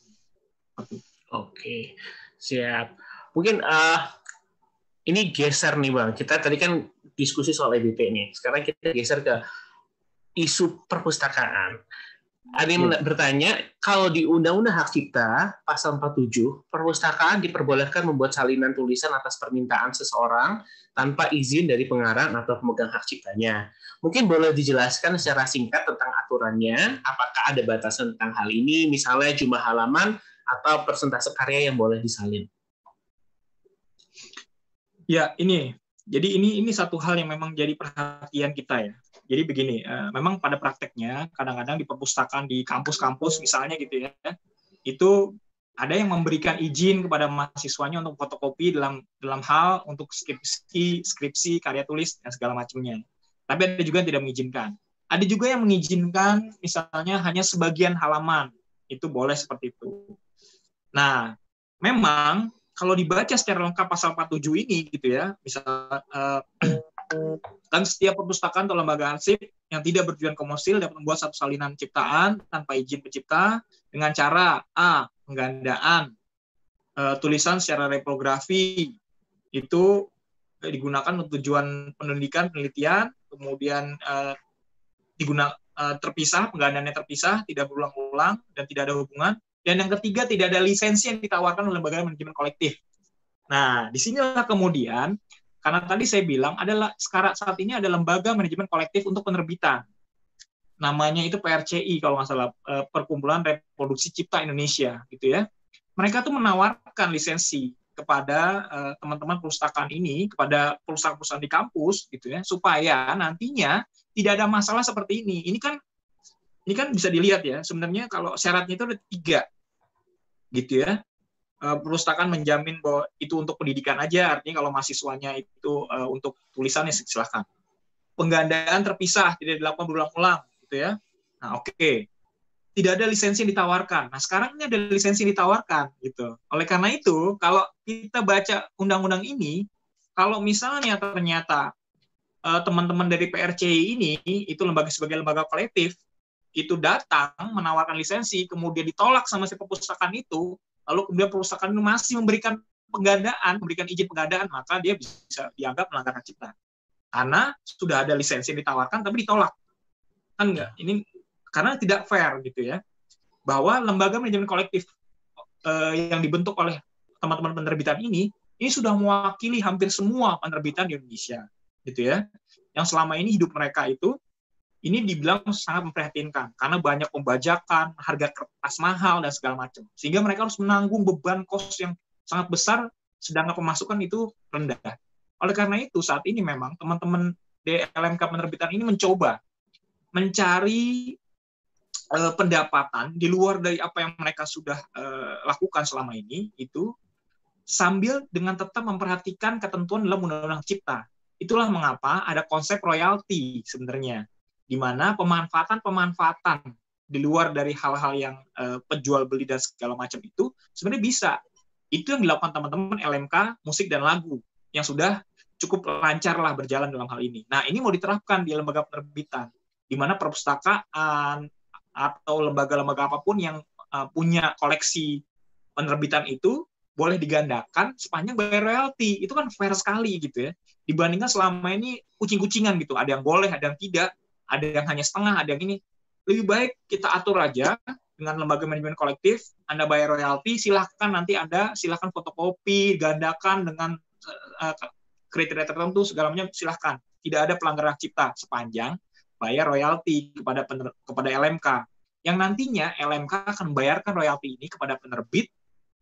Oke, siap. Mungkin ini geser nih Bang. Kita tadi kan diskusi soal EBT nih. Sekarang kita geser ke isu perpustakaan. Ada yang bertanya, kalau di Undang-Undang Hak Cipta, pasal 47, perpustakaan diperbolehkan membuat salinan tulisan atas permintaan seseorang tanpa izin dari pengarang atau pemegang hak ciptanya. Mungkin boleh dijelaskan secara singkat tentang aturannya, apakah ada batasan tentang hal ini, misalnya jumlah halaman atau persentase karya yang boleh disalin? Ya, jadi ini satu hal yang memang jadi perhatian kita ya. Jadi begini, memang pada prakteknya kadang-kadang di perpustakaan di kampus-kampus misalnya gitu ya, itu ada yang memberikan izin kepada mahasiswanya untuk fotokopi dalam hal untuk skripsi, karya tulis dan segala macamnya. Tapi ada juga yang tidak mengizinkan. Ada juga yang mengizinkan misalnya hanya sebagian halaman, itu boleh seperti itu. Nah, memang kalau dibaca secara lengkap pasal 47 ini gitu ya, misalnya kan setiap perpustakaan atau lembaga arsip yang tidak bertujuan komersil dapat membuat satu salinan ciptaan tanpa izin pencipta dengan cara A. penggandaan tulisan secara reprografi itu digunakan untuk tujuan pendidikan penelitian, kemudian terpisah, penggandaannya terpisah, tidak berulang-ulang dan tidak ada hubungan. Dan yang ketiga, tidak ada lisensi yang ditawarkan oleh lembaga manajemen kolektif. Nah, disinilah kemudian karena tadi saya bilang saat ini ada lembaga manajemen kolektif untuk penerbitan. Namanya itu PRCI kalau nggak salah, Perkumpulan Reproduksi Cipta Indonesia, gitu ya. Mereka tuh menawarkan lisensi kepada teman-teman perpustakaan ini, kepada perusahaan-perusahaan di kampus, gitu ya, supaya nantinya tidak ada masalah seperti ini. Ini kan bisa dilihat ya. Sebenarnya kalau syaratnya itu ada 3, gitu ya. Perpustakaan menjamin bahwa itu untuk pendidikan aja, artinya kalau mahasiswanya itu untuk tulisannya silahkan. Penggandaan terpisah, tidak dilakukan berulang-ulang, gitu ya. Nah, oke. Tidak ada lisensi yang ditawarkan. Nah, sekarang ini ada lisensi yang ditawarkan, gitu. Oleh karena itu, kalau kita baca undang-undang ini, kalau misalnya ternyata teman-teman dari PRCI ini, itu sebagai lembaga kolektif, itu datang menawarkan lisensi, kemudian ditolak sama si perpustakaan itu, lalu kemudian perpustakaan itu masih memberikan izin penggandaan, maka dia bisa dianggap melanggar hak cipta. Karena sudah ada lisensi yang ditawarkan, tapi ditolak. Kan enggak? Ini karena tidak fair gitu ya. Bahwa lembaga manajemen kolektif yang dibentuk oleh teman-teman penerbitan ini sudah mewakili hampir semua penerbitan di Indonesia. Gitu ya. Yang selama ini hidup mereka itu ini dibilang sangat memprihatinkan karena banyak pembajakan, harga kertas mahal dan segala macam. Sehingga mereka harus menanggung beban kos yang sangat besar sedangkan pemasukan itu rendah. Oleh karena itu, saat ini memang teman-teman di LMK penerbitan ini mencoba mencari pendapatan di luar dari apa yang mereka sudah lakukan selama ini, itu sambil dengan tetap memperhatikan ketentuan dalam Undang-Undang Cipta. Itulah mengapa ada konsep royalti sebenarnya, di mana pemanfaatan di luar dari hal-hal yang penjual beli dan segala macam itu sebenarnya bisa. Itu yang dilakukan teman-teman LMK musik dan lagu yang sudah cukup lancar lah berjalan dalam hal ini. Nah, ini mau diterapkan di lembaga penerbitan, di mana perpustakaan atau lembaga-lembaga apapun yang punya koleksi penerbitan itu boleh digandakan sepanjang bayar royalti. Itu kan fair sekali gitu ya. Dibandingkan selama ini kucing-kucingan gitu. Ada yang boleh, ada yang tidak, ada yang hanya setengah, ada yang ini. Lebih baik kita atur aja dengan lembaga manajemen kolektif, Anda bayar royalti, silahkan nanti Anda silahkan fotokopi, gandakan dengan kriteria tertentu, segala macam silahkan. Tidak ada pelanggaran hak cipta sepanjang bayar royalti kepada LMK. Yang nantinya LMK akan membayarkan royalti ini kepada penerbit,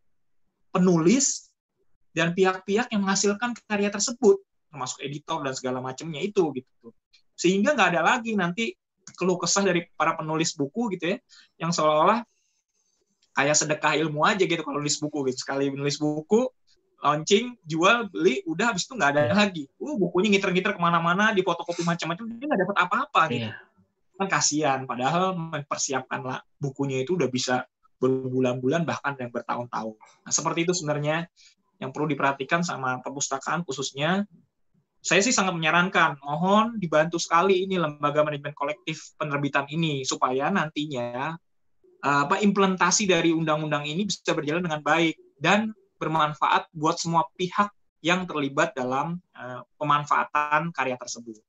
penulis, dan pihak-pihak yang menghasilkan karya tersebut, termasuk editor dan segala macamnya itu gitu. Sehingga nggak ada lagi nanti keluh kesah dari para penulis buku gitu ya, yang seolah-olah kayak sedekah ilmu aja gitu kalau nulis buku gitu. Sekali menulis buku, launching, jual, beli, udah habis itu nggak ada lagi. Bukunya ngiter-ngiter kemana-mana, di fotokopi macam-macam, dia nggak dapat apa-apa gitu. Kan kasihan, padahal mempersiapkan lah bukunya itu udah bisa berbulan-bulan bahkan yang bertahun-tahun. Nah, seperti itu sebenarnya yang perlu diperhatikan sama perpustakaan khususnya. Saya sih sangat menyarankan, mohon dibantu sekali ini lembaga manajemen kolektif penerbitan ini supaya nantinya implementasi dari undang-undang ini bisa berjalan dengan baik dan bermanfaat buat semua pihak yang terlibat dalam pemanfaatan karya tersebut.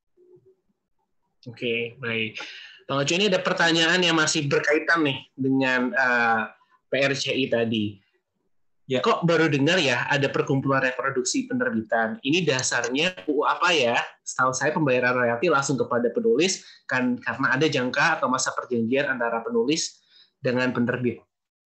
Oke, baik. Bang Ojo, ini ada pertanyaan yang masih berkaitan nih dengan PRCI tadi. Ya. Kok baru dengar ya ada perkumpulan reproduksi penerbitan? Ini dasarnya UU apa ya? Setahu saya pembayaran royalti langsung kepada penulis kan karena ada jangka atau masa perjanjian antara penulis dengan penerbit.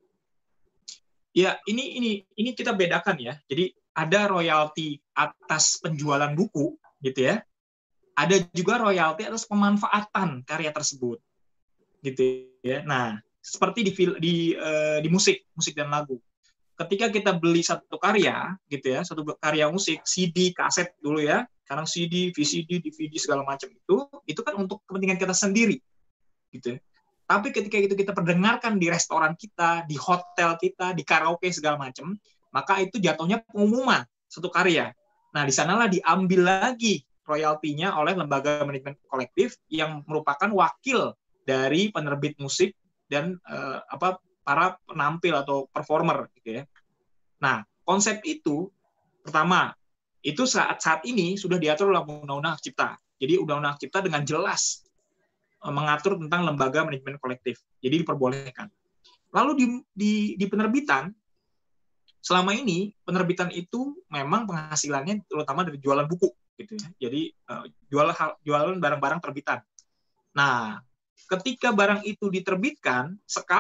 Ya, ini kita bedakan ya. Jadi ada royalti atas penjualan buku gitu ya. Ada juga royalti atas pemanfaatan karya tersebut. Gitu ya. Nah, seperti di musik dan lagu. Ketika kita beli satu karya, gitu ya, satu karya musik, CD, kaset dulu ya, sekarang CD, VCD, DVD segala macam itu kan untuk kepentingan kita sendiri, gitu. Tapi ketika itu kita perdengarkan di restoran kita, di hotel kita, di karaoke segala macam, maka itu jatuhnya pengumuman satu karya. Nah, di sanalah diambil lagi royaltinya oleh lembaga manajemen kolektif yang merupakan wakil dari penerbit musik dan para penampil atau performer gitu ya. Nah, konsep itu pertama itu saat ini sudah diatur dalam Undang-Undang Hak Cipta. Jadi Undang-Undang Hak Cipta dengan jelas mengatur tentang lembaga manajemen kolektif. Jadi diperbolehkan. Lalu di penerbitan selama ini penerbitan itu memang penghasilannya terutama dari jualan buku gitu ya. Jadi jualan barang-barang terbitan. Nah, ketika barang itu diterbitkan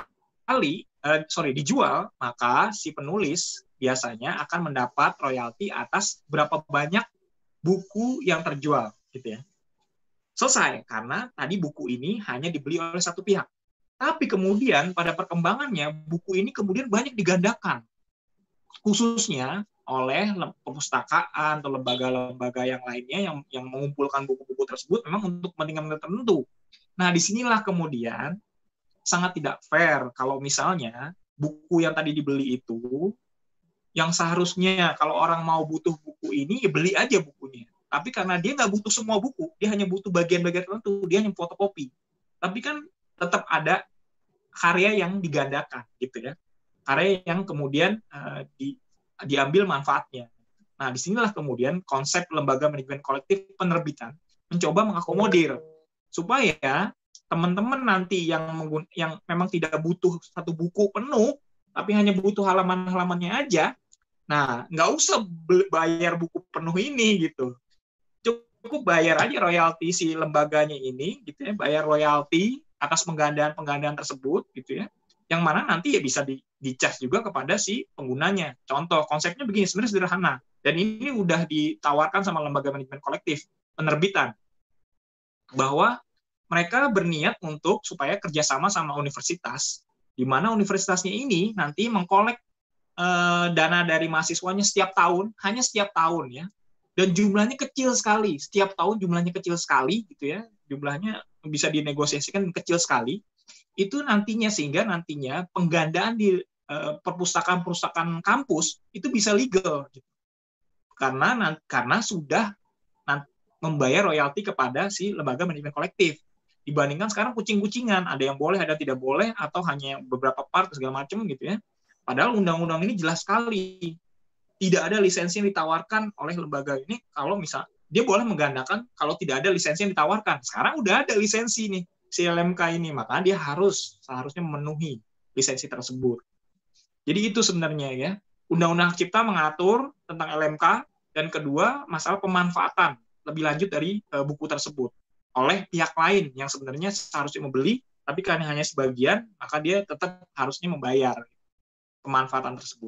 dijual, maka si penulis biasanya akan mendapat royalti atas berapa banyak buku yang terjual, gitu ya. Selesai, karena tadi buku ini hanya dibeli oleh satu pihak. Tapi kemudian pada perkembangannya, buku ini kemudian banyak digandakan, khususnya oleh perpustakaan atau lembaga-lembaga yang lainnya yang mengumpulkan buku-buku tersebut memang untuk kepentingan tertentu. Nah, disinilah kemudian sangat tidak fair kalau misalnya buku yang tadi dibeli itu, yang seharusnya kalau orang mau butuh buku ini, ya beli aja bukunya. Tapi karena dia nggak butuh semua buku, dia hanya butuh bagian-bagian tertentu, dia hanya fotokopi. Tapi kan tetap ada karya yang digandakan, gitu ya. Karya yang kemudian diambil manfaatnya. Nah, disinilah kemudian konsep lembaga manajemen kolektif penerbitan mencoba mengakomodir supaya teman-teman nanti yang memang tidak butuh satu buku penuh, tapi hanya butuh halaman-halamannya aja, nah nggak usah bayar buku penuh ini gitu. Cukup bayar aja royalti si lembaganya ini, gitu ya, bayar royalti atas penggandaan tersebut, gitu ya. yang mana nanti ya bisa dicas juga kepada si penggunanya. Contoh, konsepnya begini, sebenarnya sederhana. Dan ini udah ditawarkan sama lembaga manajemen kolektif, penerbitan, bahwa mereka berniat untuk supaya kerjasama sama universitas, di mana universitasnya ini nanti mengkolek dana dari mahasiswanya setiap tahun, hanya setiap tahun ya, dan jumlahnya kecil sekali, setiap tahun jumlahnya kecil sekali gitu ya, jumlahnya bisa dinegosiasikan kecil sekali, itu nantinya sehingga nantinya penggandaan di perpustakaan kampus itu bisa legal gitu. Karena sudah membayar royalti kepada si lembaga manajemen kolektif. Dibandingkan sekarang kucing-kucingan, ada yang boleh, ada yang tidak boleh, atau hanya beberapa part segala macam gitu ya. Padahal undang-undang ini jelas sekali, tidak ada lisensi yang ditawarkan oleh lembaga ini kalau misal dia boleh menggandakan kalau tidak ada lisensi yang ditawarkan. Sekarang udah ada lisensi nih si LMK ini, maka dia seharusnya memenuhi lisensi tersebut. Jadi itu sebenarnya ya. Undang-undang Hak Cipta mengatur tentang LMK, dan kedua masalah pemanfaatan lebih lanjut dari buku tersebut oleh pihak lain yang sebenarnya seharusnya membeli, tapi karena hanya sebagian, maka dia tetap harusnya membayar pemanfaatan tersebut.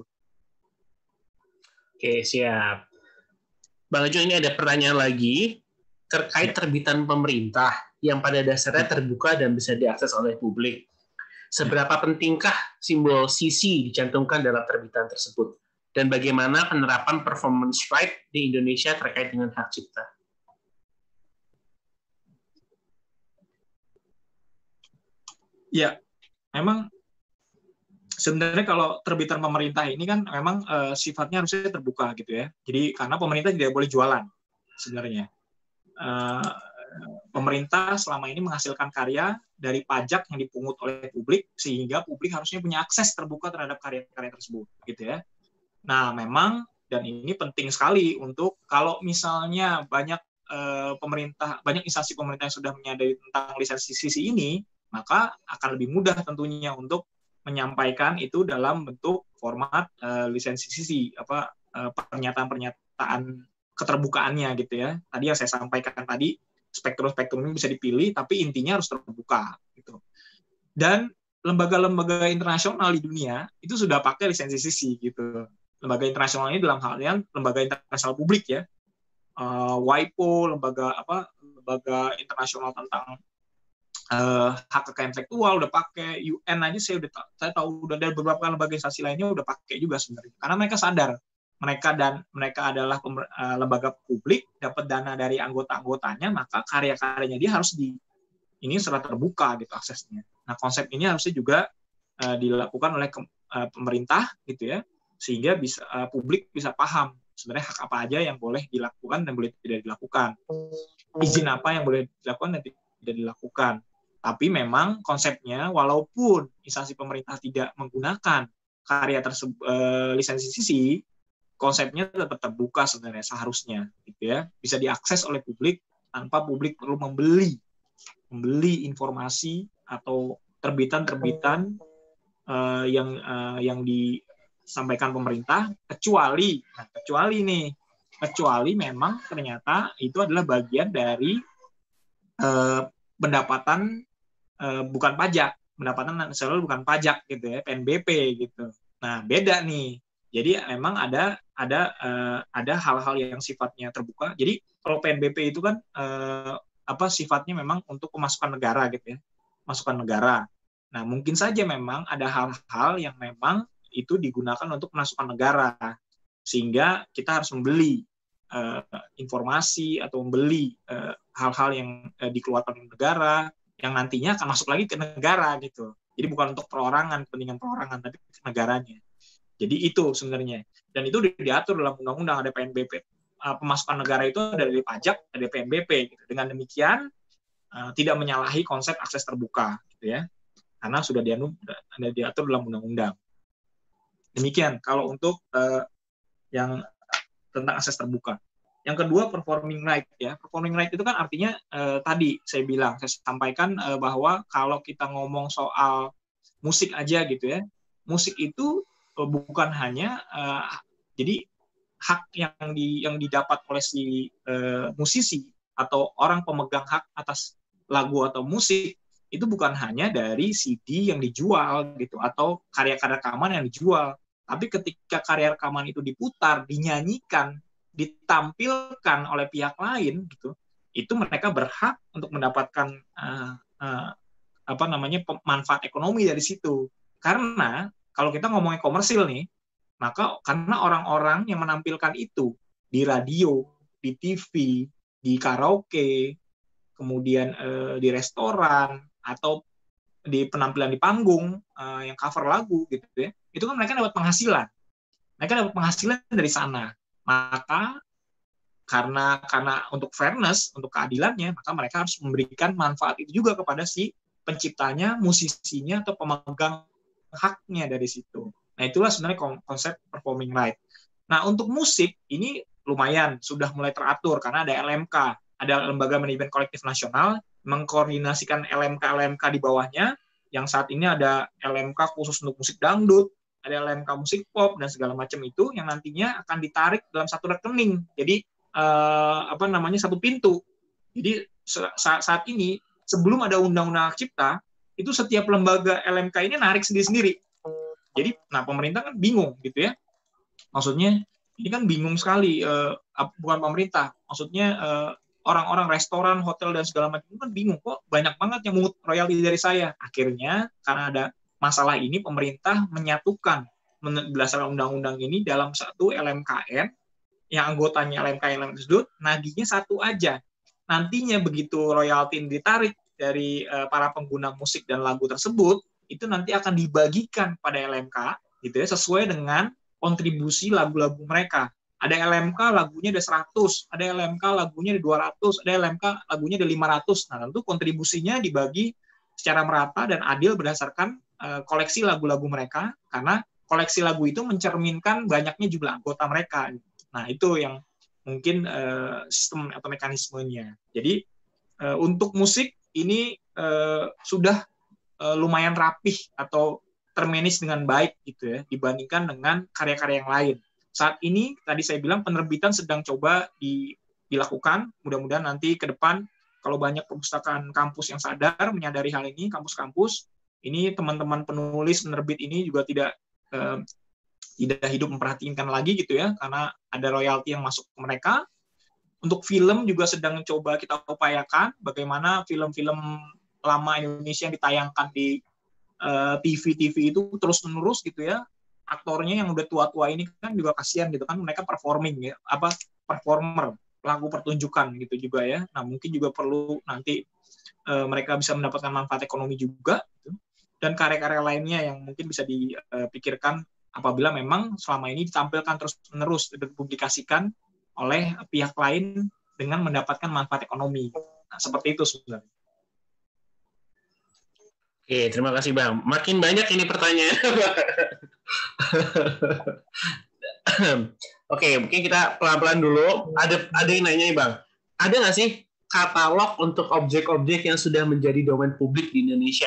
Oke, siap. Bang Ejo, ini ada pertanyaan lagi terkait terbitan pemerintah yang pada dasarnya terbuka dan bisa diakses oleh publik. Seberapa pentingkah simbol CC dicantumkan dalam terbitan tersebut? Dan bagaimana penerapan performance right di Indonesia terkait dengan hak cipta? Ya, memang sebenarnya kalau terbitan pemerintah ini kan memang sifatnya harusnya terbuka gitu ya. Jadi karena pemerintah tidak boleh jualan sebenarnya. Pemerintah selama ini menghasilkan karya dari pajak yang dipungut oleh publik, sehingga publik harusnya punya akses terbuka terhadap karya-karya tersebut gitu ya. Nah, memang dan ini penting sekali untuk kalau misalnya banyak banyak instansi pemerintah yang sudah menyadari tentang lisensi CC ini, maka akan lebih mudah tentunya untuk menyampaikan itu dalam bentuk format lisensi CC, pernyataan-pernyataan keterbukaannya gitu ya. Tadi yang saya sampaikan tadi, spektrum-spektrum ini bisa dipilih, tapi intinya harus terbuka gitu. Dan lembaga-lembaga internasional di dunia itu sudah pakai lisensi CC gitu. Lembaga internasional ini dalam hal yang lembaga internasional publik ya, WIPO, lembaga internasional tentang hak kekayaan intelektual udah pakai, UN aja saya tahu udah ada beberapa lembaga instansi lainnya udah pakai juga sebenarnya, karena mereka sadar mereka adalah lembaga publik, dapat dana dari anggota-anggotanya, maka karya-karyanya dia harus ini secara terbuka gitu aksesnya. Nah, konsep ini harusnya juga dilakukan oleh pemerintah gitu ya, sehingga publik bisa paham sebenarnya hak apa aja yang boleh dilakukan dan boleh tidak dilakukan, izin apa yang boleh dilakukan dan tidak dilakukan. Tapi memang konsepnya, walaupun instansi pemerintah tidak menggunakan karya tersebut lisensi CC, konsepnya tetap terbuka sebenarnya seharusnya gitu ya, bisa diakses oleh publik tanpa publik perlu membeli informasi atau terbitan yang disampaikan pemerintah, kecuali memang ternyata itu adalah bagian dari pendapatan bukan pajak, pendapatan nasional bukan pajak gitu ya, PNBP gitu. Nah, beda nih. Jadi memang ada hal-hal yang sifatnya terbuka. Jadi kalau PNBP itu kan sifatnya memang untuk pemasukan negara gitu ya, masukan negara. Nah, mungkin saja memang ada hal-hal yang memang itu digunakan untuk pemasukan negara, sehingga kita harus membeli informasi atau membeli hal-hal yang dikeluarkan oleh negara yang nantinya akan masuk lagi ke negara gitu. Jadi bukan untuk perorangan, kepentingan perorangan, tapi ke negaranya. Jadi itu sebenarnya. Dan itu diatur dalam undang-undang, ada PNBP. Pemasukan negara itu dari pajak, ada PNBP. Gitu. Dengan demikian tidak menyalahi konsep akses terbuka, gitu ya. Karena sudah diatur dalam undang-undang. Demikian kalau untuk yang tentang akses terbuka. Yang kedua, performing right ya. Performing right itu kan artinya tadi saya sampaikan bahwa kalau kita ngomong soal musik aja gitu ya, musik itu bukan hanya jadi hak yang didapat oleh si musisi atau orang pemegang hak atas lagu atau musik itu bukan hanya dari CD yang dijual gitu atau karya-karya rekaman yang dijual, tapi ketika karya rekaman itu diputar, dinyanyikan, ditampilkan oleh pihak lain gitu, itu mereka berhak untuk mendapatkan manfaat ekonomi dari situ. Karena kalau kita ngomongin komersil nih, maka karena orang-orang yang menampilkan itu di radio, di TV, di karaoke, kemudian di restoran atau di penampilan di panggung yang cover lagu gitu ya, itu kan mereka dapat penghasilan. Mereka dapat penghasilan dari sana. Maka karena untuk fairness, untuk keadilannya, maka mereka harus memberikan manfaat itu juga kepada si penciptanya, musisinya, atau pemegang haknya dari situ. Nah, itulah sebenarnya konsep performing right. Nah, untuk musik, ini lumayan sudah mulai teratur, karena ada LMK, ada Lembaga Manajemen Kolektif Nasional, mengkoordinasikan LMK di bawahnya, yang saat ini ada LMK khusus untuk musik dangdut, ada LMK musik pop, dan segala macam itu, yang nantinya akan ditarik dalam satu rekening. Jadi, satu pintu. Jadi, saat ini, sebelum ada undang-undang hak cipta, itu setiap lembaga LMK ini narik sendiri-sendiri. Jadi, pemerintah kan bingung gitu ya. Maksudnya, ini kan bingung sekali, bukan pemerintah. Maksudnya, orang-orang restoran, hotel, dan segala macam itu kan bingung. Kok banyak banget yang mengut royalti dari saya? Akhirnya, karena ada masalah ini, pemerintah menyatukan berdasarkan undang-undang ini dalam satu LMKN, yang anggotanya LMKN tersebut, nagihnya satu aja. Nantinya begitu royalti ditarik dari para pengguna musik dan lagu tersebut, itu nanti akan dibagikan pada LMK gitu ya, sesuai dengan kontribusi lagu-lagu mereka. Ada LMK lagunya ada 100, ada LMK lagunya ada 200, ada LMK lagunya ada 500. Nah, tentu kontribusinya dibagi secara merata dan adil berdasarkan koleksi lagu-lagu mereka, karena koleksi lagu itu mencerminkan banyaknya jumlah anggota mereka. Nah, itu yang mungkin sistem atau mekanismenya. Jadi, untuk musik ini sudah lumayan rapih atau termanage dengan baik gitu ya, dibandingkan dengan karya-karya yang lain. Saat ini, tadi saya bilang penerbitan sedang coba dilakukan, mudah-mudahan nanti ke depan, kalau banyak perpustakaan kampus yang sadar, menyadari hal ini, kampus-kampus, ini teman-teman penulis, penerbit ini juga tidak hidup memperhatikan lagi gitu ya, karena ada royalti yang masuk ke mereka. Untuk film juga sedang coba kita upayakan bagaimana film-film lama Indonesia yang ditayangkan di TV itu terus-menerus gitu ya. Aktornya yang udah tua-tua ini kan juga kasihan gitu kan, mereka performing ya, performer, pelaku pertunjukan gitu juga ya. Nah, mungkin juga perlu nanti mereka bisa mendapatkan manfaat ekonomi juga gitu. Dan karya-karya lainnya yang mungkin bisa dipikirkan apabila memang selama ini ditampilkan terus-menerus dipublikasikan oleh pihak lain dengan mendapatkan manfaat ekonomi. Nah, seperti itu sebenarnya. Oke, terima kasih Bang. Makin banyak ini pertanyaan. Oke, mungkin kita pelan-pelan dulu. Ada yang nanya nih Bang. Ada nggak sih katalog untuk objek-objek yang sudah menjadi domain publik di Indonesia?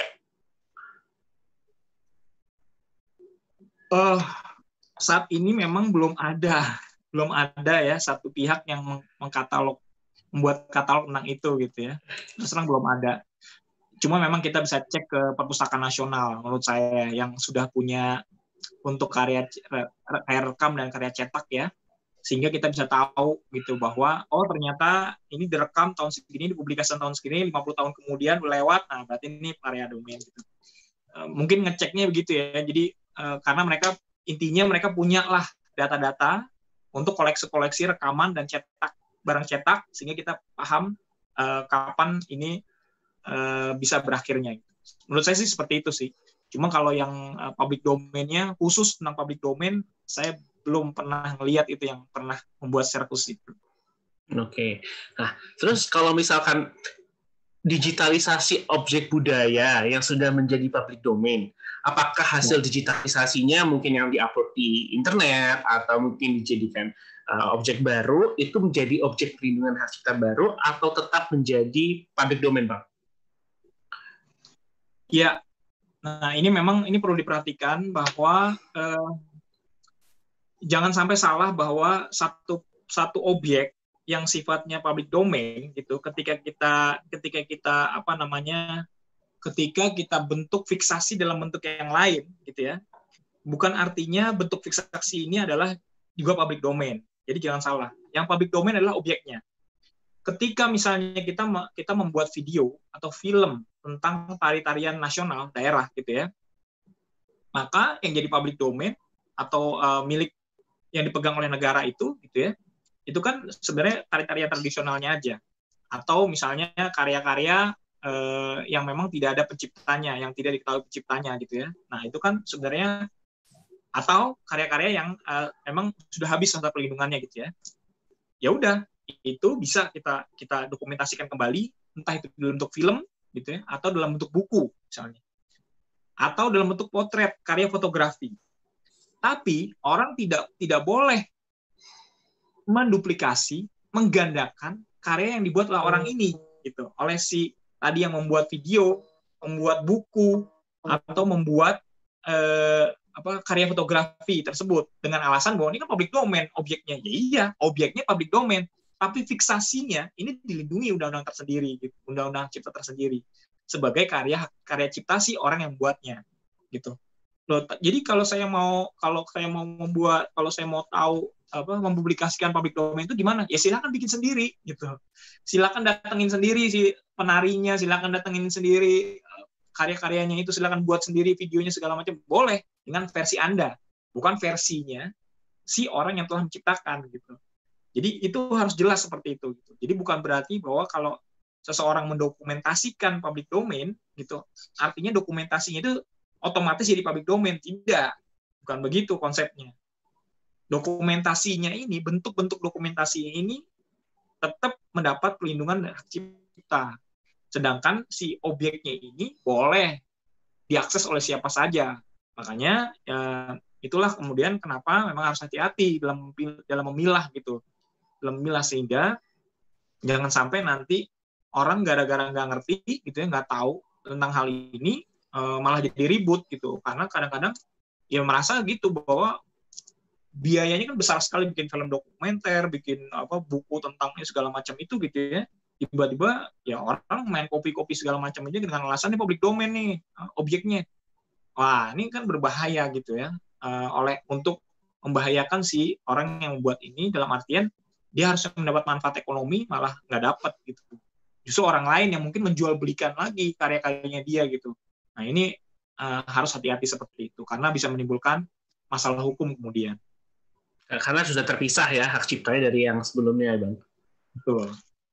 Saat ini memang belum ada ya satu pihak yang membuat katalog tentang itu gitu ya. Terus terang belum ada. Cuma memang kita bisa cek ke Perpustakaan Nasional menurut saya yang sudah punya untuk karya rekam dan karya cetak ya, sehingga kita bisa tahu gitu bahwa ternyata ini direkam tahun segini, dipublikasikan tahun segini, 50 tahun kemudian lewat, nah berarti ini karya domain gitu. Mungkin ngeceknya begitu ya. Jadi karena mereka punya lah data-data untuk koleksi rekaman dan barang cetak, sehingga kita paham kapan ini bisa berakhirnya. Menurut saya sih seperti itu sih. Cuma kalau yang public domain-nya, khusus tentang public domain, saya belum pernah melihat itu yang pernah membuat secara khusus itu. Oke. Nah, terus kalau misalkan digitalisasi objek budaya yang sudah menjadi public domain, apakah hasil digitalisasinya mungkin yang diupload di internet atau mungkin dijadikan objek baru itu menjadi objek perlindungan hak cipta baru atau tetap menjadi public domain, Bang? Ya, nah ini perlu diperhatikan bahwa jangan sampai salah bahwa satu objek yang sifatnya public domain gitu, ketika kita ketika kita bentuk fiksasi dalam bentuk yang lain, gitu ya. Bukan artinya bentuk fiksasi ini adalah juga public domain. Jadi jangan salah. Yang public domain adalah objeknya. Ketika misalnya kita membuat video atau film tentang tari-tarian nasional daerah, gitu ya, maka yang jadi public domain atau milik yang dipegang oleh negara itu, gitu ya, itu kan sebenarnya tari-tarian tradisionalnya aja. Atau misalnya karya-karya yang memang tidak ada penciptanya, yang tidak diketahui penciptanya, gitu ya. Nah, itu kan sebenarnya, atau karya-karya yang memang sudah habis masa perlindungannya, gitu ya. Ya udah, itu bisa kita dokumentasikan kembali, entah itu dalam bentuk film, gitu ya, atau dalam bentuk buku misalnya, atau dalam bentuk potret, karya fotografi. Tapi orang tidak boleh menduplikasi, menggandakan karya yang dibuat oleh orang ini, gitu, oleh si tadi yang membuat video, membuat buku, atau membuat karya fotografi tersebut dengan alasan bahwa ini kan public domain objeknya. Ya iya, objeknya public domain, tapi fiksasinya ini dilindungi undang-undang tersendiri, gitu, undang-undang cipta tersendiri sebagai karya cipta si orang yang buatnya, gitu. Loh, jadi kalau saya mau tahu mempublikasikan public domain itu gimana? Ya silakan bikin sendiri, gitu. Silakan datengin sendiri si penarinya, silakan datengin sendiri karya-karyanya itu, silakan buat sendiri videonya segala macam, boleh dengan versi Anda, bukan versinya si orang yang telah menciptakan, gitu. Jadi itu harus jelas seperti itu, gitu. Jadi bukan berarti bahwa kalau seseorang mendokumentasikan public domain, gitu, artinya dokumentasinya itu otomatis jadi public domain. Tidak, bukan begitu konsepnya. Dokumentasinya ini, bentuk-bentuk dokumentasi ini tetap mendapat perlindungan hak cipta. Sedangkan si objeknya ini boleh diakses oleh siapa saja. Makanya itulah kemudian kenapa memang harus hati-hati dalam memilah, gitu. Dalam memilah, sehingga jangan sampai nanti orang gara-gara nggak ngerti, gitu ya, nggak tahu tentang hal ini, malah jadi ribut, gitu. Karena kadang-kadang ya merasa gitu bahwa biayanya kan besar sekali, bikin film dokumenter, bikin buku tentangnya segala macam itu, gitu ya. Tiba-tiba ya orang main kopi-kopi segala macam aja dengan alasan ini public domain nih objeknya. Wah, ini kan berbahaya, gitu ya. Untuk membahayakan si orang yang membuat ini, dalam artian dia harus mendapat manfaat ekonomi malah nggak dapat, gitu. Justru orang lain yang mungkin menjual belikan lagi karya-karyanya dia, gitu. Nah, ini harus hati-hati seperti itu, karena bisa menimbulkan masalah hukum kemudian. Karena sudah terpisah ya hak ciptanya dari yang sebelumnya, Bang. Betul.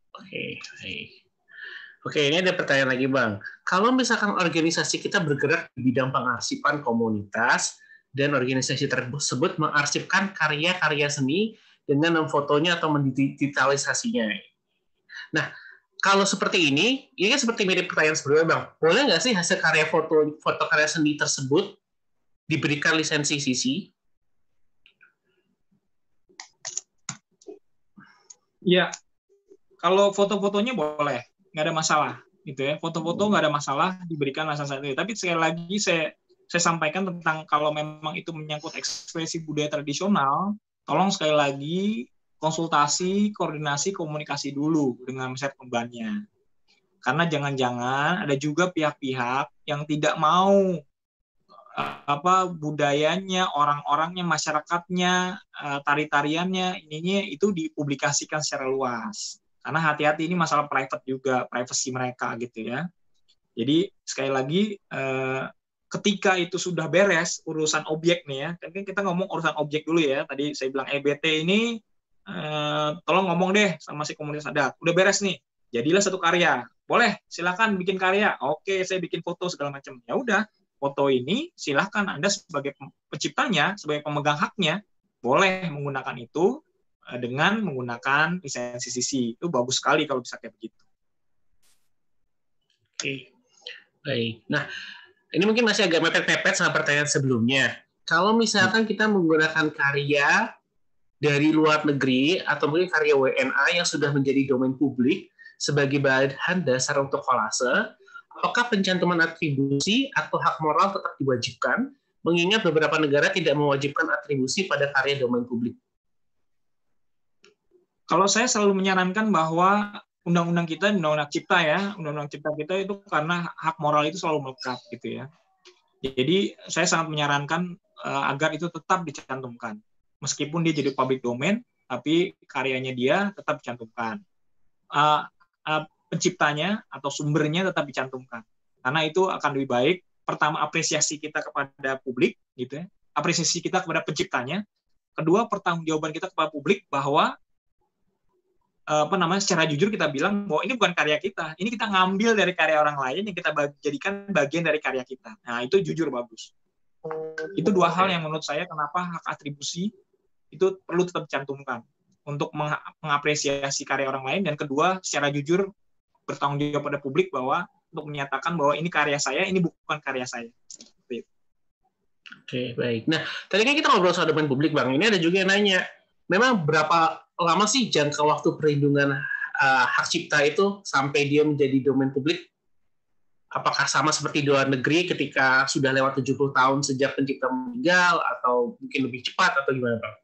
Oke, ini ada pertanyaan lagi, Bang. Kalau misalkan organisasi kita bergerak di bidang pengarsipan komunitas, dan organisasi tersebut mengarsipkan karya-karya seni dengan memfotonya atau mendigitalisasinya. Nah, kalau seperti ini kan seperti mirip pertanyaan sebelumnya, Bang. Boleh nggak sih hasil karya foto karya seni tersebut diberikan lisensi CC? Ya, kalau foto-fotonya boleh, nggak ada masalah, gitu ya. Foto-foto nggak ada masalah diberikan lisensi itu. Tapi sekali lagi saya sampaikan tentang kalau memang itu menyangkut ekspresi budaya tradisional, tolong sekali lagi konsultasi, koordinasi, komunikasi dulu dengan set pembannya. Karena jangan-jangan ada juga pihak-pihak yang tidak mau budayanya, orang-orangnya, masyarakatnya, tari-tariannya, ininya itu dipublikasikan secara luas. Karena hati-hati, ini masalah private juga, privasi mereka, gitu ya. Jadi sekali lagi, ketika itu sudah beres urusan objek nih ya, kan kita ngomong urusan objek dulu ya. Tadi saya bilang EBT ini, tolong ngomong deh sama si komunitas adat. Udah beres nih, jadilah satu karya. Boleh, silakan bikin karya. Oke, saya bikin foto segala macam. Ya udah, foto ini silahkan Anda sebagai penciptanya, sebagai pemegang haknya, boleh menggunakan itu dengan menggunakan lisensi CC. Itu bagus sekali kalau bisa kayak begitu. Oke, baik. Nah, ini mungkin masih agak mepet-mepet sama pertanyaan sebelumnya. Kalau misalkan kita menggunakan karya dari luar negeri atau mungkin karya WNA yang sudah menjadi domain publik sebagai bahan dasar untuk kolase, apakah pencantuman atribusi atau hak moral tetap diwajibkan, mengingat beberapa negara tidak mewajibkan atribusi pada karya domain publik? Kalau saya selalu menyarankan bahwa undang-undang kita, undang-undang cipta ya, undang-undang cipta kita itu karena hak moral itu selalu melekat gitu ya. Jadi saya sangat menyarankan agar itu tetap dicantumkan. Meskipun dia jadi public domain, tapi karyanya dia tetap dicantumkan. Penciptanya atau sumbernya tetap dicantumkan. Karena itu akan lebih baik. Pertama, apresiasi kita kepada publik, gitu ya. Apresiasi kita kepada penciptanya. Kedua, pertanggungjawaban kita kepada publik bahwa secara jujur kita bilang bahwa ini bukan karya kita, ini kita ngambil dari karya orang lain yang kita jadikan bagian dari karya kita. Nah, itu jujur bagus. Itu dua hal yang menurut saya kenapa hak atribusi itu perlu tetap dicantumkan untuk mengapresiasi karya orang lain, dan kedua, secara jujur bertanggung jawab pada publik bahwa untuk menyatakan bahwa ini karya saya, ini bukan karya saya. Oke, baik. Nah, tadi kan kita ngobrol soal domain publik, Bang. Ini ada juga yang nanya, memang berapa lama sih jangka waktu perlindungan hak cipta itu sampai dia menjadi domain publik? Apakah sama seperti di luar negeri ketika sudah lewat 70 tahun sejak pencipta meninggal, atau mungkin lebih cepat, atau gimana, Bang?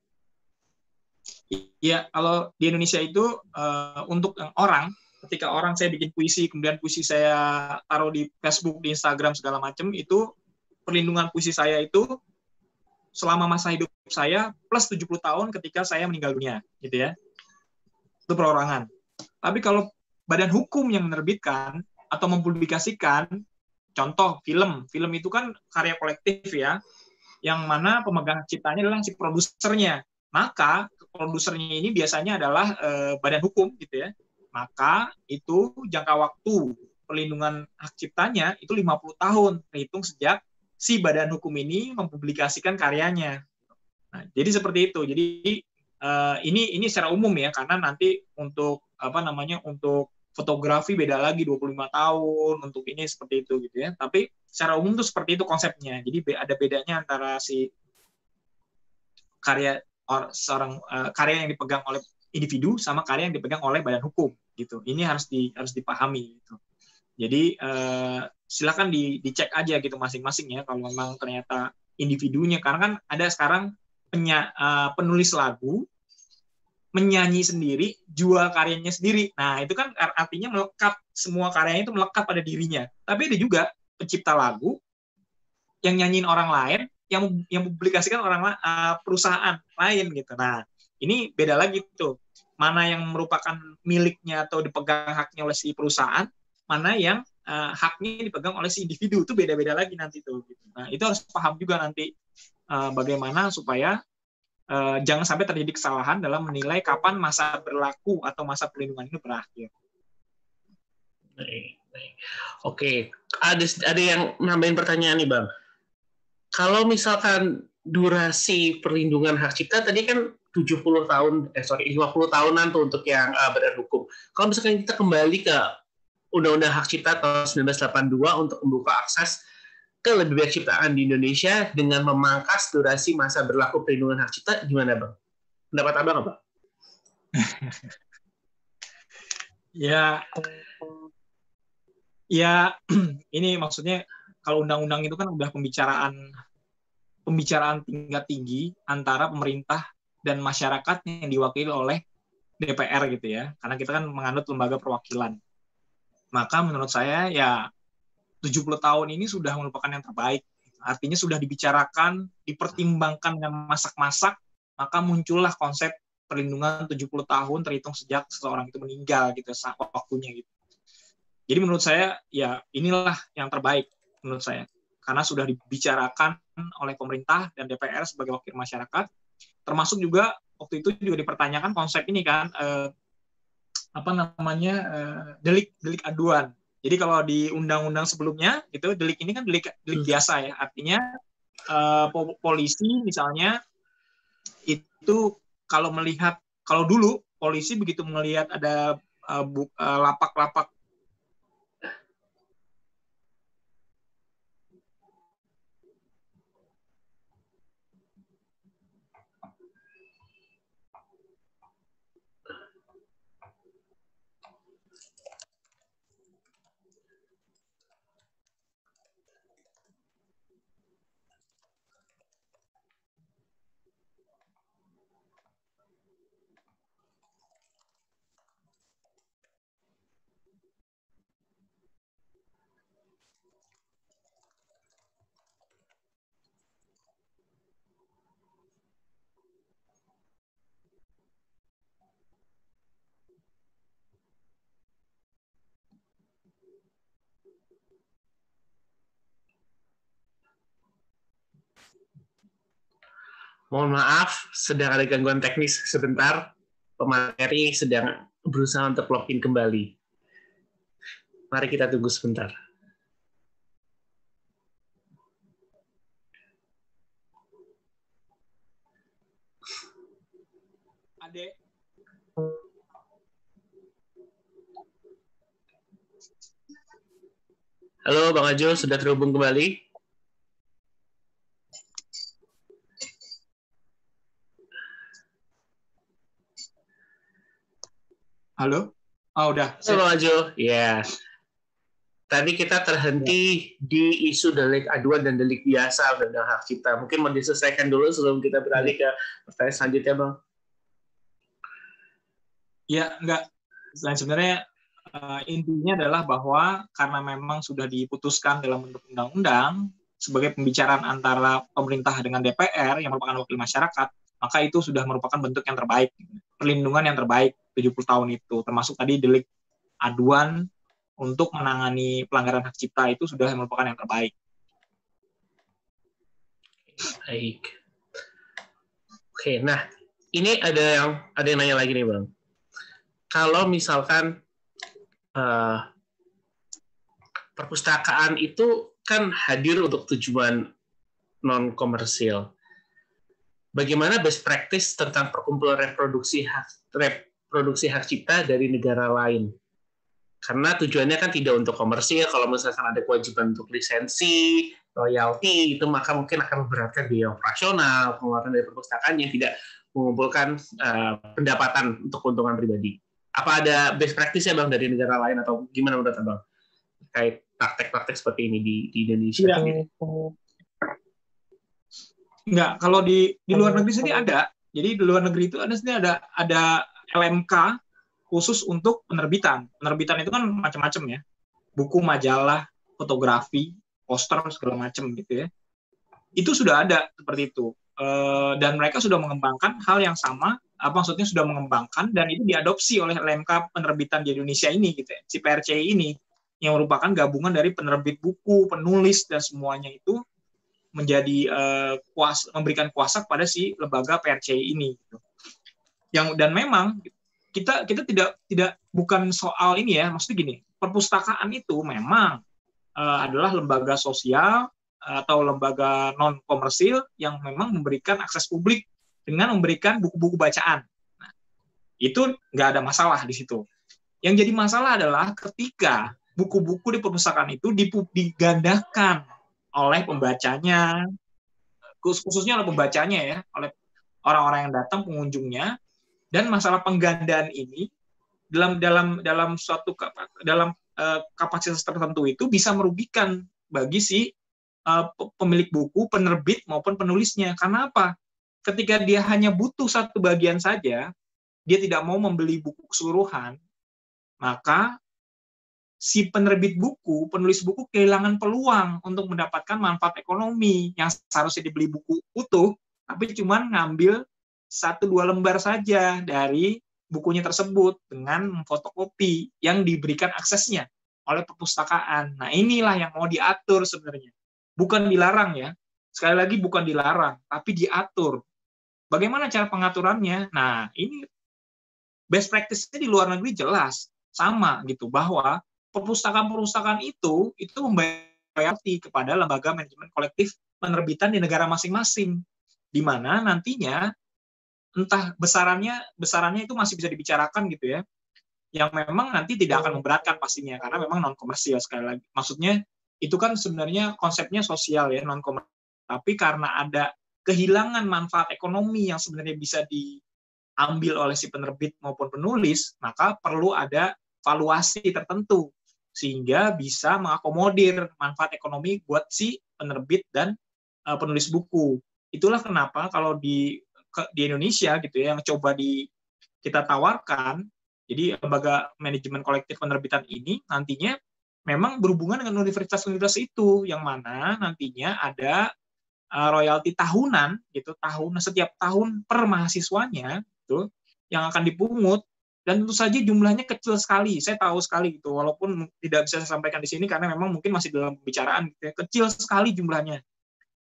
Iya, kalau di Indonesia itu untuk orang, ketika orang saya bikin puisi, kemudian puisi saya taruh di Facebook, di Instagram, segala macam, itu perlindungan puisi saya itu selama masa hidup saya plus 70 tahun ketika saya meninggal dunia, gitu ya. Itu perorangan. Tapi kalau badan hukum yang menerbitkan atau mempublikasikan, contoh film itu kan karya kolektif ya, yang mana pemegang ciptanya adalah si produsernya. Maka produsernya ini biasanya adalah badan hukum, gitu ya. Maka itu jangka waktu perlindungan hak ciptanya itu 50 tahun, terhitung sejak si badan hukum ini mempublikasikan karyanya. Nah, jadi seperti itu. Jadi ini secara umum ya, karena nanti untuk untuk fotografi beda lagi 25 tahun, untuk ini seperti itu gitu ya. Tapi secara umum tuh seperti itu konsepnya. Jadi ada bedanya antara si karya karya yang dipegang oleh individu sama karya yang dipegang oleh badan hukum gitu. Ini harus dipahami gitu. Jadi silakan dicek aja gitu masing-masing ya, kalau memang ternyata individunya, karena kan ada sekarang penulis lagu menyanyi sendiri, jual karyanya sendiri. Nah, itu kan artinya melekat, semua karyanya itu melekat pada dirinya. Tapi ada juga pencipta lagu yang nyanyiin orang lain, yang mempublikasikan perusahaan lain gitu. Nah, ini beda lagi tuh. Mana yang merupakan miliknya atau dipegang haknya oleh si perusahaan, mana yang haknya dipegang oleh si individu, itu beda-beda lagi nanti tuh. Gitu. Nah, itu harus paham juga nanti bagaimana supaya jangan sampai terjadi kesalahan dalam menilai kapan masa berlaku atau masa perlindungan itu berakhir. Oke, ada yang nambahin pertanyaan nih, Bang. Kalau misalkan durasi perlindungan hak cipta tadi kan 50 tahunan tuh untuk yang badan hukum. Kalau misalkan kita kembali ke Undang-Undang Hak Cipta tahun 1982 untuk membuka akses ke lebih banyak ciptaan di Indonesia dengan memangkas durasi masa berlaku perlindungan hak cipta, gimana, Bang? Pendapat Abang apa? Ya, ini maksudnya kalau undang-undang itu kan udah pembicaraan tingkat tinggi antara pemerintah dan masyarakat yang diwakili oleh DPR gitu ya, karena kita kan menganut lembaga perwakilan. Maka menurut saya ya 70 tahun ini sudah merupakan yang terbaik. Artinya sudah dibicarakan, dipertimbangkan dengan masak-masak, maka muncullah konsep perlindungan 70 tahun terhitung sejak seseorang itu meninggal gitu, waktunya gitu. Jadi menurut saya ya inilah yang terbaik menurut saya. Karena sudah dibicarakan oleh pemerintah dan DPR sebagai wakil masyarakat, termasuk juga waktu itu juga dipertanyakan konsep ini kan, delik aduan. Jadi kalau di undang-undang sebelumnya itu delik ini kan delik biasa ya, artinya polisi misalnya itu kalau dulu polisi begitu melihat ada lapak-lapak Mohon maaf, sedang ada gangguan teknis sebentar. Pemateri sedang berusaha untuk login kembali. Mari kita tunggu sebentar. Adek. Halo Bang Ajo, sudah terhubung kembali? Halo? Oh, udah. Halo Bang Ajo, ya. Tadi kita terhenti di isu delik aduan dan delik biasa tentang hak cipta. Mungkin mau diselesaikan dulu sebelum kita beralih ke pertanyaan selanjutnya, Bang. Ya, enggak. Sebenarnya intinya adalah bahwa karena memang sudah diputuskan dalam bentuk undang-undang sebagai pembicaraan antara pemerintah dengan DPR yang merupakan wakil masyarakat, maka itu sudah merupakan bentuk yang terbaik, perlindungan yang terbaik 70 tahun itu, termasuk tadi delik aduan untuk menangani pelanggaran hak cipta itu sudah merupakan yang terbaik. Baik. Oke, nah ini ada yang nanya lagi nih Bang. Kalau misalkan perpustakaan itu kan hadir untuk tujuan non komersil. Bagaimana best practice tentang perkumpulan reproduksi hak cipta dari negara lain? Karena tujuannya kan tidak untuk komersil. Kalau misalkan ada kewajiban untuk lisensi, royalti, itu maka mungkin akan memberatkan biaya operasional, pengeluaran dari perpustakaan yang tidak mengumpulkan pendapatan untuk keuntungan pribadi. Apa ada best practice-nya Bang dari negara lain atau gimana menurut Abang? Terkait praktek-praktek seperti ini di Indonesia? Ya. Enggak, kalau di luar negeri sendiri ada. Jadi di luar negeri itu ada LMK khusus untuk penerbitan. Penerbitan itu kan macam-macam ya. Buku, majalah, fotografi, poster, segala macam gitu ya. Itu sudah ada seperti itu. Dan mereka sudah mengembangkan hal yang sama, maksudnya sudah mengembangkan, dan itu diadopsi oleh LMK penerbitan di Indonesia ini, gitu ya, si PRCI ini, yang merupakan gabungan dari penerbit buku, penulis, dan semuanya itu menjadi memberikan kuasa kepada si lembaga PRCI ini. Gitu. Dan memang kita tidak bukan soal ini ya, maksudnya gini, perpustakaan itu memang adalah lembaga sosial atau lembaga non komersil yang memang memberikan akses publik dengan memberikan buku-buku bacaan. Nah, itu nggak ada masalah di situ. Yang jadi masalah adalah ketika buku-buku di perpustakaan itu digandakan oleh pembacanya, khususnya oleh pembacanya ya, oleh orang-orang yang datang, pengunjungnya, dan masalah penggandaan ini dalam suatu kapasitas tertentu itu bisa merugikan bagi si pemilik buku, penerbit maupun penulisnya. Karena apa? Ketika dia hanya butuh satu bagian saja, dia tidak mau membeli buku keseluruhan, maka si penerbit buku, penulis buku kehilangan peluang untuk mendapatkan manfaat ekonomi yang seharusnya dibeli buku utuh, tapi cuma ngambil 1-2 lembar saja dari bukunya tersebut dengan memfotokopi yang diberikan aksesnya oleh perpustakaan. Nah, inilah yang mau diatur sebenarnya. Bukan dilarang ya. Sekali lagi bukan dilarang, tapi diatur. Bagaimana cara pengaturannya? Nah, ini best practice-nya di luar negeri jelas sama gitu, bahwa perpustakaan-perpustakaan itu membayar kepada lembaga manajemen kolektif penerbitan di negara masing-masing, di mana nantinya entah besarannya itu masih bisa dibicarakan gitu ya, yang memang nanti tidak akan memberatkan pastinya karena memang non komersial. Sekali lagi maksudnya itu kan sebenarnya konsepnya sosial ya, non komersial, tapi karena ada kehilangan manfaat ekonomi yang sebenarnya bisa diambil oleh si penerbit maupun penulis, maka perlu ada valuasi tertentu sehingga bisa mengakomodir manfaat ekonomi buat si penerbit dan penulis buku. Itulah kenapa kalau di Indonesia gitu ya, yang coba kita tawarkan, jadi lembaga manajemen kolektif penerbitan ini nantinya memang berhubungan dengan universitas-universitas itu, yang mana nantinya ada royalti tahunan gitu, setiap tahun per mahasiswanya gitu, yang akan dipungut. Dan tentu saja jumlahnya kecil sekali, saya tahu sekali gitu, walaupun tidak bisa saya sampaikan di sini karena memang mungkin masih dalam pembicaraan gitu ya, kecil sekali jumlahnya.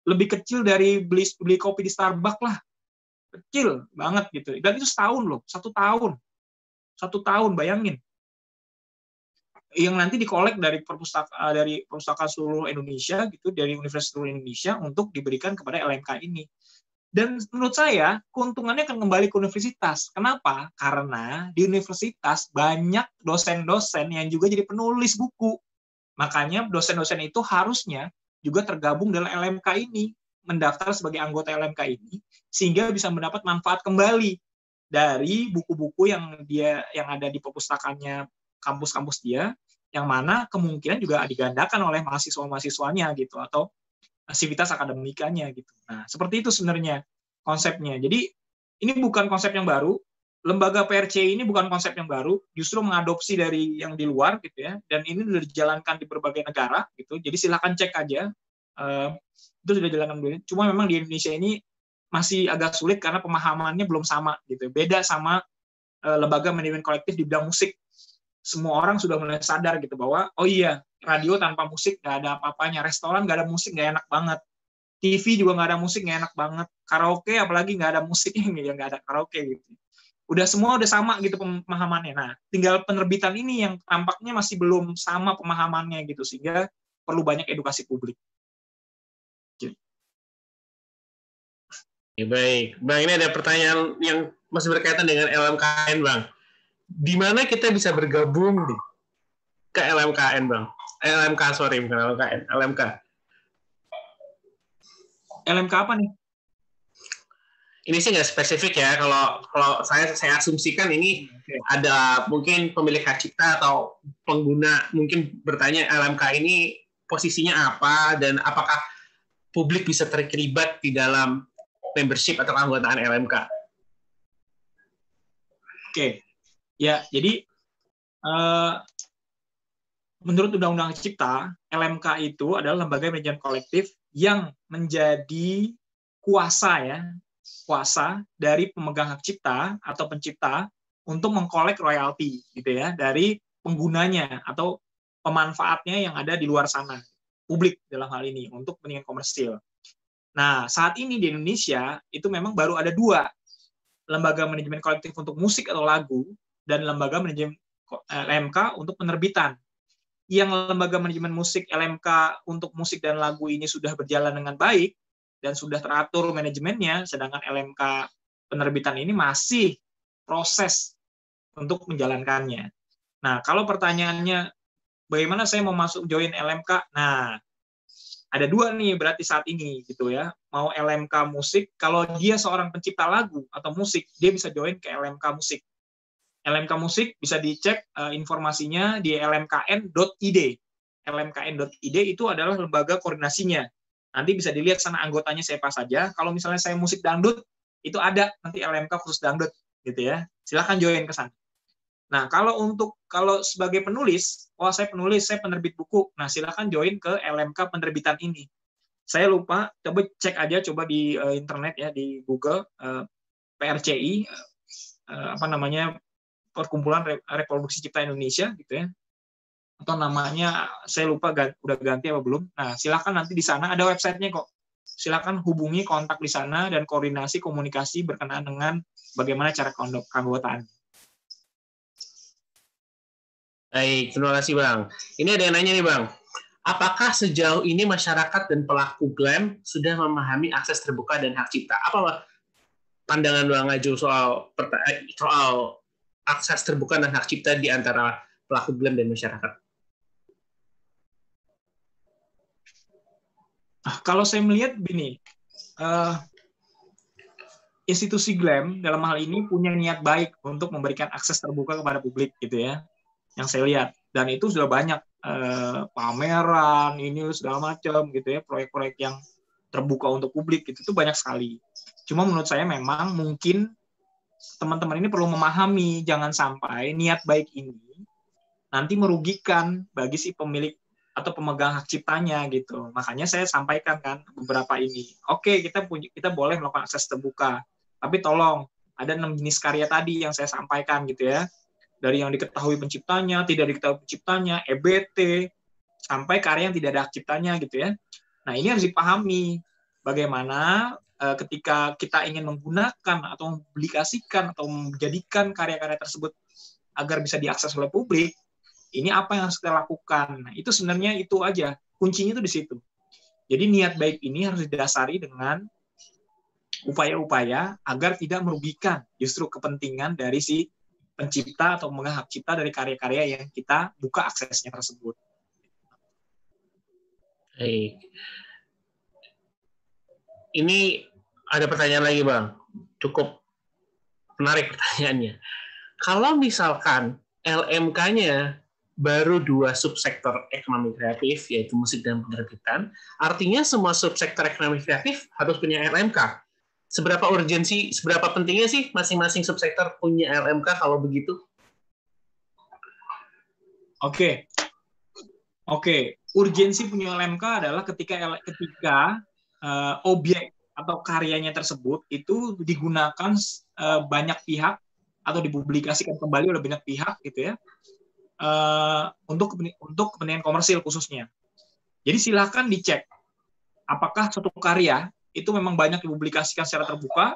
lebih kecil dari beli kopi di Starbucks lah, kecil banget gitu. Dan itu setahun loh, 1 tahun bayangin. Yang nanti dikolek dari perpustakaan seluruh Indonesia gitu, dari Universitas seluruh Indonesia untuk diberikan kepada LMK ini. Dan menurut saya keuntungannya akan kembali ke universitas. Kenapa? Karena di universitas banyak dosen-dosen yang juga jadi penulis buku. Makanya dosen-dosen itu harusnya juga tergabung dalam LMK ini, mendaftar sebagai anggota LMK ini, sehingga bisa mendapat manfaat kembali dari buku-buku yang ada di perpustakaannya kampus-kampus dia, yang mana kemungkinan juga digandakan oleh mahasiswa-mahasiswanya gitu, atau aktivitas akademikanya gitu. Nah, seperti itu sebenarnya konsepnya. Jadi ini bukan konsep yang baru. Lembaga PRCI ini bukan konsep yang baru, justru mengadopsi dari yang di luar gitu ya. Dan ini sudah dijalankan di berbagai negara gitu. Jadi silakan cek aja. Itu sudah dijalankan dulu. Cuma memang di Indonesia ini masih agak sulit karena pemahamannya belum sama gitu. Beda sama lembaga manajemen kolektif di bidang musik. Semua orang sudah mulai sadar gitu bahwa oh iya, radio tanpa musik nggak ada apa-apanya, restoran nggak ada musik nggak enak banget, TV juga nggak ada musik nggak enak banget, karaoke apalagi nggak ada musiknya nggak ada karaoke gitu. Semua udah sama gitu pemahamannya. Nah, tinggal penerbitan ini yang tampaknya masih belum sama pemahamannya gitu, sehingga perlu banyak edukasi publik. Gitu. Ya, baik, Bang, ini ada pertanyaan yang masih berkaitan dengan LMKN, Bang. Di mana kita bisa bergabung ke LMKN, Bang? LMK, sorry, bukan LMKN, LMK. LMK apa nih? Ini sih nggak spesifik ya. Kalau saya asumsikan ini ada mungkin pemilik hak cipta atau pengguna mungkin bertanya LMK ini posisinya apa dan apakah publik bisa terlibat di dalam membership atau keanggotaan LMK. Oke. Ya, jadi menurut Undang-Undang Cipta, LMK itu adalah lembaga manajemen kolektif yang menjadi kuasa dari pemegang hak cipta atau pencipta untuk mengkolek royalti gitu ya dari penggunanya atau pemanfaatnya yang ada di luar sana, publik dalam hal ini untuk kepentingan komersil. Nah, saat ini di Indonesia itu memang baru ada 2, lembaga manajemen kolektif untuk musik atau lagu dan lembaga manajemen LMK untuk penerbitan. Yang lembaga manajemen musik LMK untuk musik dan lagu ini sudah berjalan dengan baik dan sudah teratur manajemennya, sedangkan LMK penerbitan ini masih proses untuk menjalankannya. Nah, kalau pertanyaannya bagaimana saya mau masuk join LMK? Nah, ada 2 nih berarti saat ini gitu ya. Mau LMK musik, kalau dia seorang pencipta lagu atau musik, dia bisa join ke LMK musik. LMK musik bisa dicek informasinya di lmkn.id. lmkn.id itu adalah lembaga koordinasinya. Nanti bisa dilihat sana anggotanya siapa saja. Kalau misalnya saya musik dangdut, itu ada nanti LMK khusus dangdut gitu ya. Silakan join ke sana. Nah, kalau sebagai penulis, saya penulis, saya penerbit buku. Nah, silakan join ke LMK penerbitan ini. Saya lupa, coba cek aja coba di internet ya, di Google PRCI Perkumpulan Reproduksi Cipta Indonesia gitu ya. Atau namanya saya lupa udah ganti apa belum. Nah, silakan nanti di sana ada websitenya kok. Silakan hubungi kontak di sana dan koordinasi komunikasi berkenaan dengan bagaimana cara keanggotaan. Baik, terima kasih Bang. Ini ada yang nanya nih Bang. Apakah sejauh ini masyarakat dan pelaku GLAM sudah memahami akses terbuka dan hak cipta? Apa pandangan Bang Aju soal akses terbuka dan hak cipta di antara pelaku GLAM dan masyarakat? Kalau saya melihat begini, institusi GLAM dalam hal ini punya niat baik untuk memberikan akses terbuka kepada publik gitu ya, yang saya lihat. Dan itu sudah banyak pameran, ini segala macam gitu ya, proyek-proyek yang terbuka untuk publik gitu, itu banyak sekali. Cuma menurut saya memang mungkin teman-teman ini perlu memahami jangan sampai niat baik ini nanti merugikan bagi si pemilik atau pemegang hak ciptanya gitu. Makanya saya sampaikan kan beberapa ini. Oke, kita boleh melakukan akses terbuka, tapi tolong ada 6 jenis karya tadi yang saya sampaikan gitu ya. Dari yang diketahui penciptanya, tidak diketahui penciptanya, EBT, sampai karya yang tidak ada hak ciptanya gitu ya. Nah, ini harus dipahami bagaimana ketika kita ingin menggunakan atau mempublikasikan atau menjadikan karya-karya tersebut agar bisa diakses oleh publik, ini apa yang harus kita lakukan. Nah, itu sebenarnya itu aja, kuncinya itu di situ. Jadi niat baik ini harus didasari dengan upaya-upaya agar tidak merugikan justru kepentingan dari si pencipta atau pemegang hak cipta dari karya-karya yang kita buka aksesnya tersebut. Baik. Ini ada pertanyaan lagi, Bang. Cukup menarik pertanyaannya. Kalau misalkan LMK-nya baru 2 subsektor ekonomi kreatif, yaitu musik dan penerbitan, artinya semua subsektor ekonomi kreatif harus punya LMK. Seberapa urgensi, seberapa pentingnya sih masing-masing subsektor punya LMK kalau begitu? Oke. Urgensi punya LMK adalah ketika objek atau karyanya tersebut itu digunakan banyak pihak atau dipublikasikan kembali oleh banyak pihak gitu ya, untuk kepentingan komersil khususnya. Jadi silakan dicek apakah suatu karya itu memang banyak dipublikasikan secara terbuka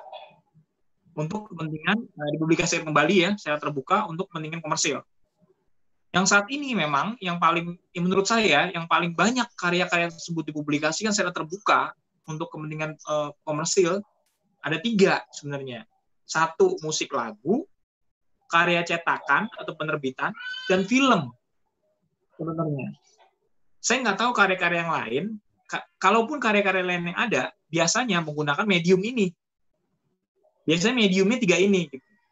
untuk kepentingan dipublikasikan kembali ya secara terbuka untuk kepentingan komersil. Yang saat ini memang menurut saya yang paling banyak karya-karya tersebut dipublikasikan secara terbuka untuk kepentingan komersil ada 3 sebenarnya. 1 musik lagu, karya cetakan atau penerbitan, dan film sebenarnya. Saya nggak tahu karya-karya yang lain. Kalaupun karya-karya lain yang ada, biasanya menggunakan medium ini. Biasanya mediumnya 3 ini.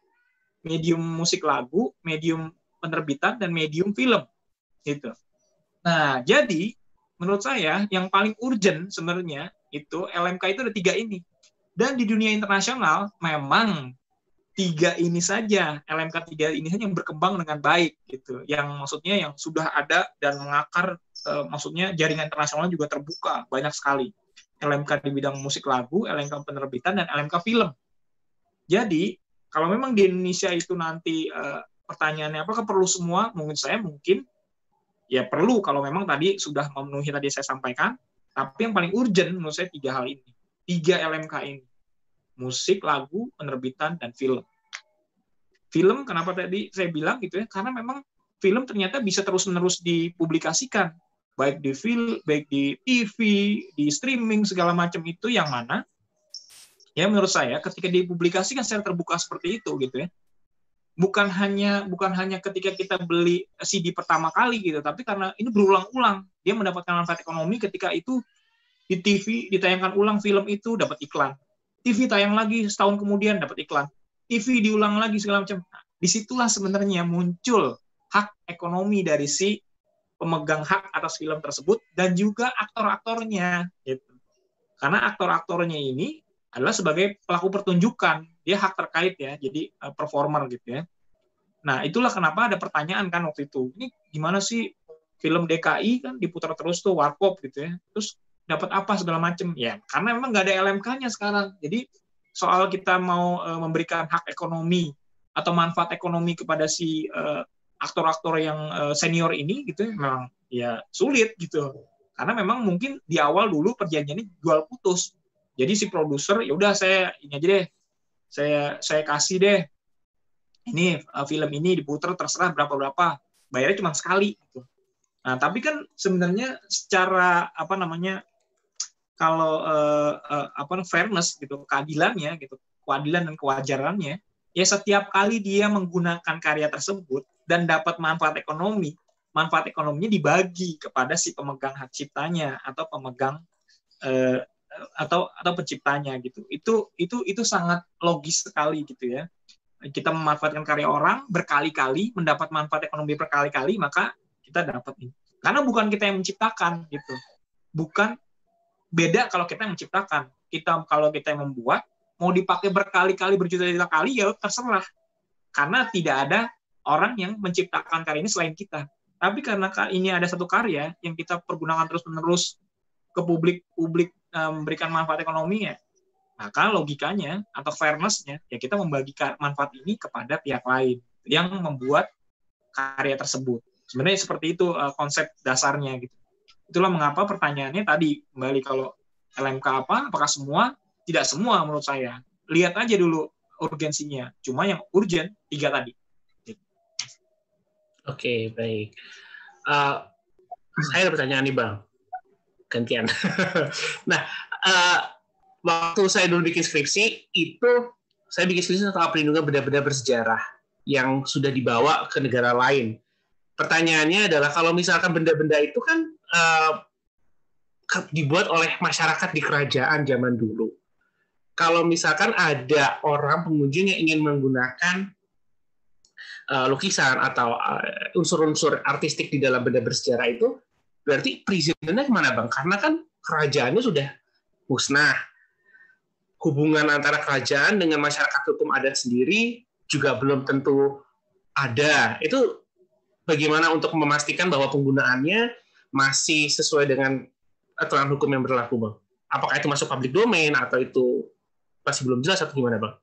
Medium musik lagu, medium penerbitan, dan medium film. Gitu. Nah, jadi menurut saya yang paling urgent sebenarnya itu LMK itu ada 3 ini. Dan di dunia internasional memang 3 ini saja, LMK 3 ini saja yang berkembang dengan baik gitu. Yang maksudnya yang sudah ada dan mengakar, maksudnya jaringan internasional juga terbuka banyak sekali. LMK di bidang musik lagu, LMK penerbitan, dan LMK film. Jadi kalau memang di Indonesia itu nanti pertanyaannya apakah perlu semua? Mungkin ya perlu kalau memang tadi sudah memenuhi tadi saya sampaikan. Tapi yang paling urgent menurut saya 3 hal ini. 3 LMK ini. Musik, lagu, penerbitan, dan film. Film, kenapa tadi saya bilang gitu ya, karena memang film ternyata bisa terus-menerus dipublikasikan. Baik di TV, di streaming, segala macam itu yang mana, ya menurut saya ketika dipublikasikan secara terbuka seperti itu gitu ya, bukan hanya ketika kita beli CD pertama kali gitu, tapi karena ini berulang-ulang dia mendapatkan manfaat ekonomi ketika itu di TV ditayangkan ulang film itu dapat iklan, TV tayang lagi setahun kemudian dapat iklan, TV diulang lagi segala macam. Nah, disitulah sebenarnya muncul hak ekonomi dari si pemegang hak atas film tersebut dan juga aktor-aktornya gitu. Karena aktor-aktornya ini adalah sebagai pelaku pertunjukan, dia hak terkait ya, jadi performer gitu ya. Nah, itulah kenapa ada pertanyaan kan waktu itu, ini gimana sih film DKI kan diputar terus tuh Warkop gitu ya, terus dapat apa segala macam ya, karena memang nggak ada LMK-nya sekarang. Jadi soal kita mau memberikan hak ekonomi atau manfaat ekonomi kepada si aktor-aktor yang senior ini gitu ya, memang ya sulit gitu, karena memang mungkin di awal dulu perjanjiannya jual putus. Jadi si produser ya udah saya ini aja deh, saya kasih deh ini film ini diputar terserah berapa bayarnya cuma sekali gitu. Nah tapi kan sebenarnya secara kalau fairness gitu, keadilannya gitu, keadilan dan kewajarannya ya setiap kali dia menggunakan karya tersebut dan dapat manfaat ekonominya dibagi kepada si pemegang hak ciptanya atau pemegang atau penciptanya gitu. Itu sangat logis sekali gitu ya. Kita memanfaatkan karya orang berkali-kali, mendapat manfaat ekonomi berkali-kali, maka kita dapat ini. Karena bukan kita yang menciptakan gitu. Bukan, beda kalau kita yang menciptakan. Kalau kita yang membuat, mau dipakai berkali-kali, berjuta-juta kali ya terserah. Karena tidak ada orang yang menciptakan karya ini selain kita. Tapi karena ini ada satu karya yang kita pergunakan terus-menerus ke publik memberikan manfaat ekonomi ya, maka logikanya atau fairness-nya ya kita membagikan manfaat ini kepada pihak lain yang membuat karya tersebut. Sebenarnya seperti itu konsep dasarnya gitu. Itulah mengapa pertanyaannya tadi kembali, kalau LMK apa? Apakah semua? Tidak semua menurut saya. Lihat aja dulu urgensinya. Cuma yang urgent 3 tadi. Oke, baik. Saya ada pertanyaan nih, Bang. Gantian. Nah, waktu saya dulu bikin skripsi, saya bikin skripsi tentang perlindungan benda-benda bersejarah yang sudah dibawa ke negara lain. Pertanyaannya adalah, kalau misalkan benda-benda itu kan dibuat oleh masyarakat di kerajaan zaman dulu. Kalau misalkan ada orang pengunjung yang ingin menggunakan lukisan atau unsur-unsur artistik di dalam benda bersejarah itu, berarti perizinannya kemana, Bang? Karena kan kerajaannya sudah musnah. Hubungan antara kerajaan dengan masyarakat hukum adat sendiri juga belum tentu ada. Itu bagaimana untuk memastikan bahwa penggunaannya masih sesuai dengan aturan hukum yang berlaku, Bang? Apakah itu masuk public domain atau itu masih belum jelas atau gimana, Bang?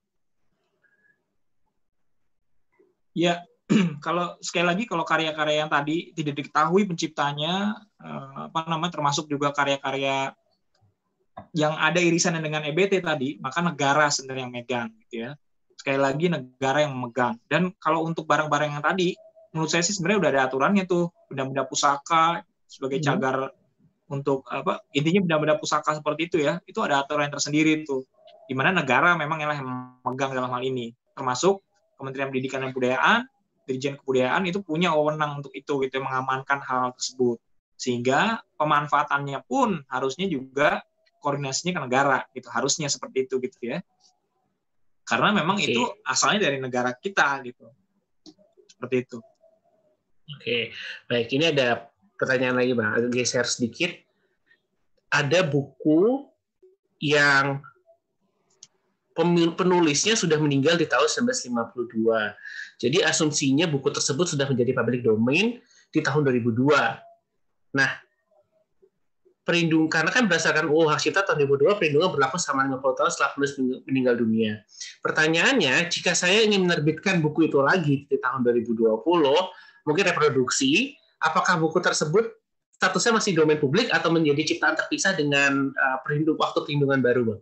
Ya, kalau sekali lagi kalau karya-karya yang tadi tidak diketahui penciptanya, termasuk juga karya-karya yang ada irisannya dengan EBT tadi, maka negara sebenarnya yang megang, gitu ya. Sekali lagi negara yang memegang. Dan kalau untuk barang-barang yang tadi, menurut saya sih sebenarnya udah ada aturannya tuh, benda-benda pusaka sebagai cagar untuk intinya benda-benda pusaka seperti itu ya, itu ada aturan tersendiri tuh, di mana negara memang yang memegang dalam hal ini, termasuk Kementerian Pendidikan dan Kebudayaan, Dirjen Kebudayaan itu punya wewenang untuk itu, gitu, mengamankan hal tersebut. Sehingga pemanfaatannya pun harusnya juga koordinasinya ke negara, gitu. Harusnya seperti itu, gitu ya. Karena memang itu asalnya dari negara kita, gitu. Seperti itu. Oke, baik. Ini ada pertanyaan lagi, Bang. Agak geser sedikit. Ada buku yang penulisnya sudah meninggal di tahun 1952. Jadi asumsinya buku tersebut sudah menjadi public domain di tahun 2002. Nah, karena kan berdasarkan UU Hak Cipta tahun 2002, perlindungan berlaku selama 50 tahun setelah penulis meninggal dunia. Pertanyaannya, jika saya ingin menerbitkan buku itu lagi di tahun 2020, mungkin reproduksi, apakah buku tersebut statusnya masih domain publik atau menjadi ciptaan terpisah dengan waktu perlindungan baru, Bang?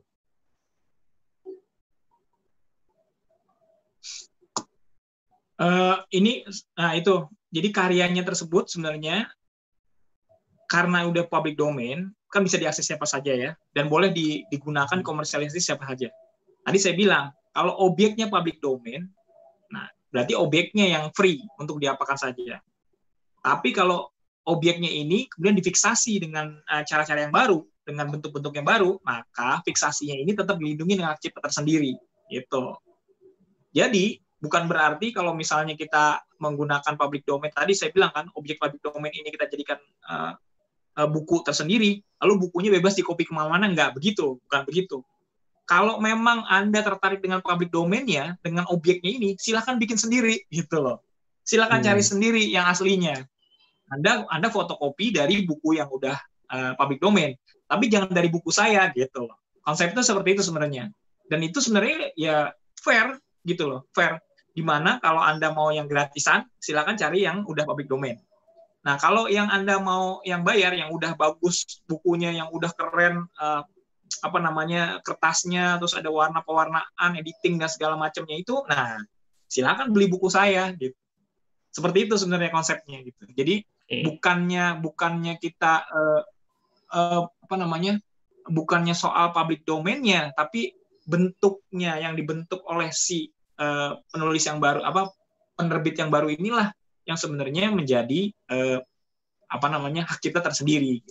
Itu. Jadi karyanya tersebut sebenarnya karena udah public domain, kan bisa diakses siapa saja ya, dan boleh digunakan komersialisasi siapa saja. Tadi saya bilang, kalau objeknya public domain, nah berarti objeknya yang free untuk diapakan saja. Tapi kalau objeknya ini kemudian difiksasi dengan cara-cara yang baru, dengan bentuk-bentuk yang baru, maka fiksasinya ini tetap dilindungi dengan hak cipta tersendiri. Gitu. Jadi, bukan berarti kalau misalnya kita menggunakan public domain, tadi saya bilang kan, objek public domain ini kita jadikan buku tersendiri, lalu bukunya bebas di-copy kemana-mana, enggak begitu, bukan begitu. Kalau memang Anda tertarik dengan public domain-nya, dengan objeknya ini, silakan bikin sendiri, gitu loh. Silakan cari sendiri yang aslinya. Anda fotokopi dari buku yang udah public domain, tapi jangan dari buku saya, gitu loh. Konsepnya seperti itu sebenarnya. Dan itu sebenarnya ya fair, gitu loh, fair. Dimana kalau Anda mau yang gratisan, silakan cari yang udah public domain. Nah, kalau yang Anda mau yang bayar, yang udah bagus bukunya, yang udah keren, kertasnya, terus ada warna pewarnaan, editing dan segala macamnya itu, nah silakan beli buku saya, gitu. Seperti itu sebenarnya konsepnya, gitu. Jadi bukannya kita bukannya soal public domain-nya, tapi bentuknya yang dibentuk oleh si penulis yang baru, penerbit yang baru inilah yang sebenarnya menjadi hak cipta tersendiri.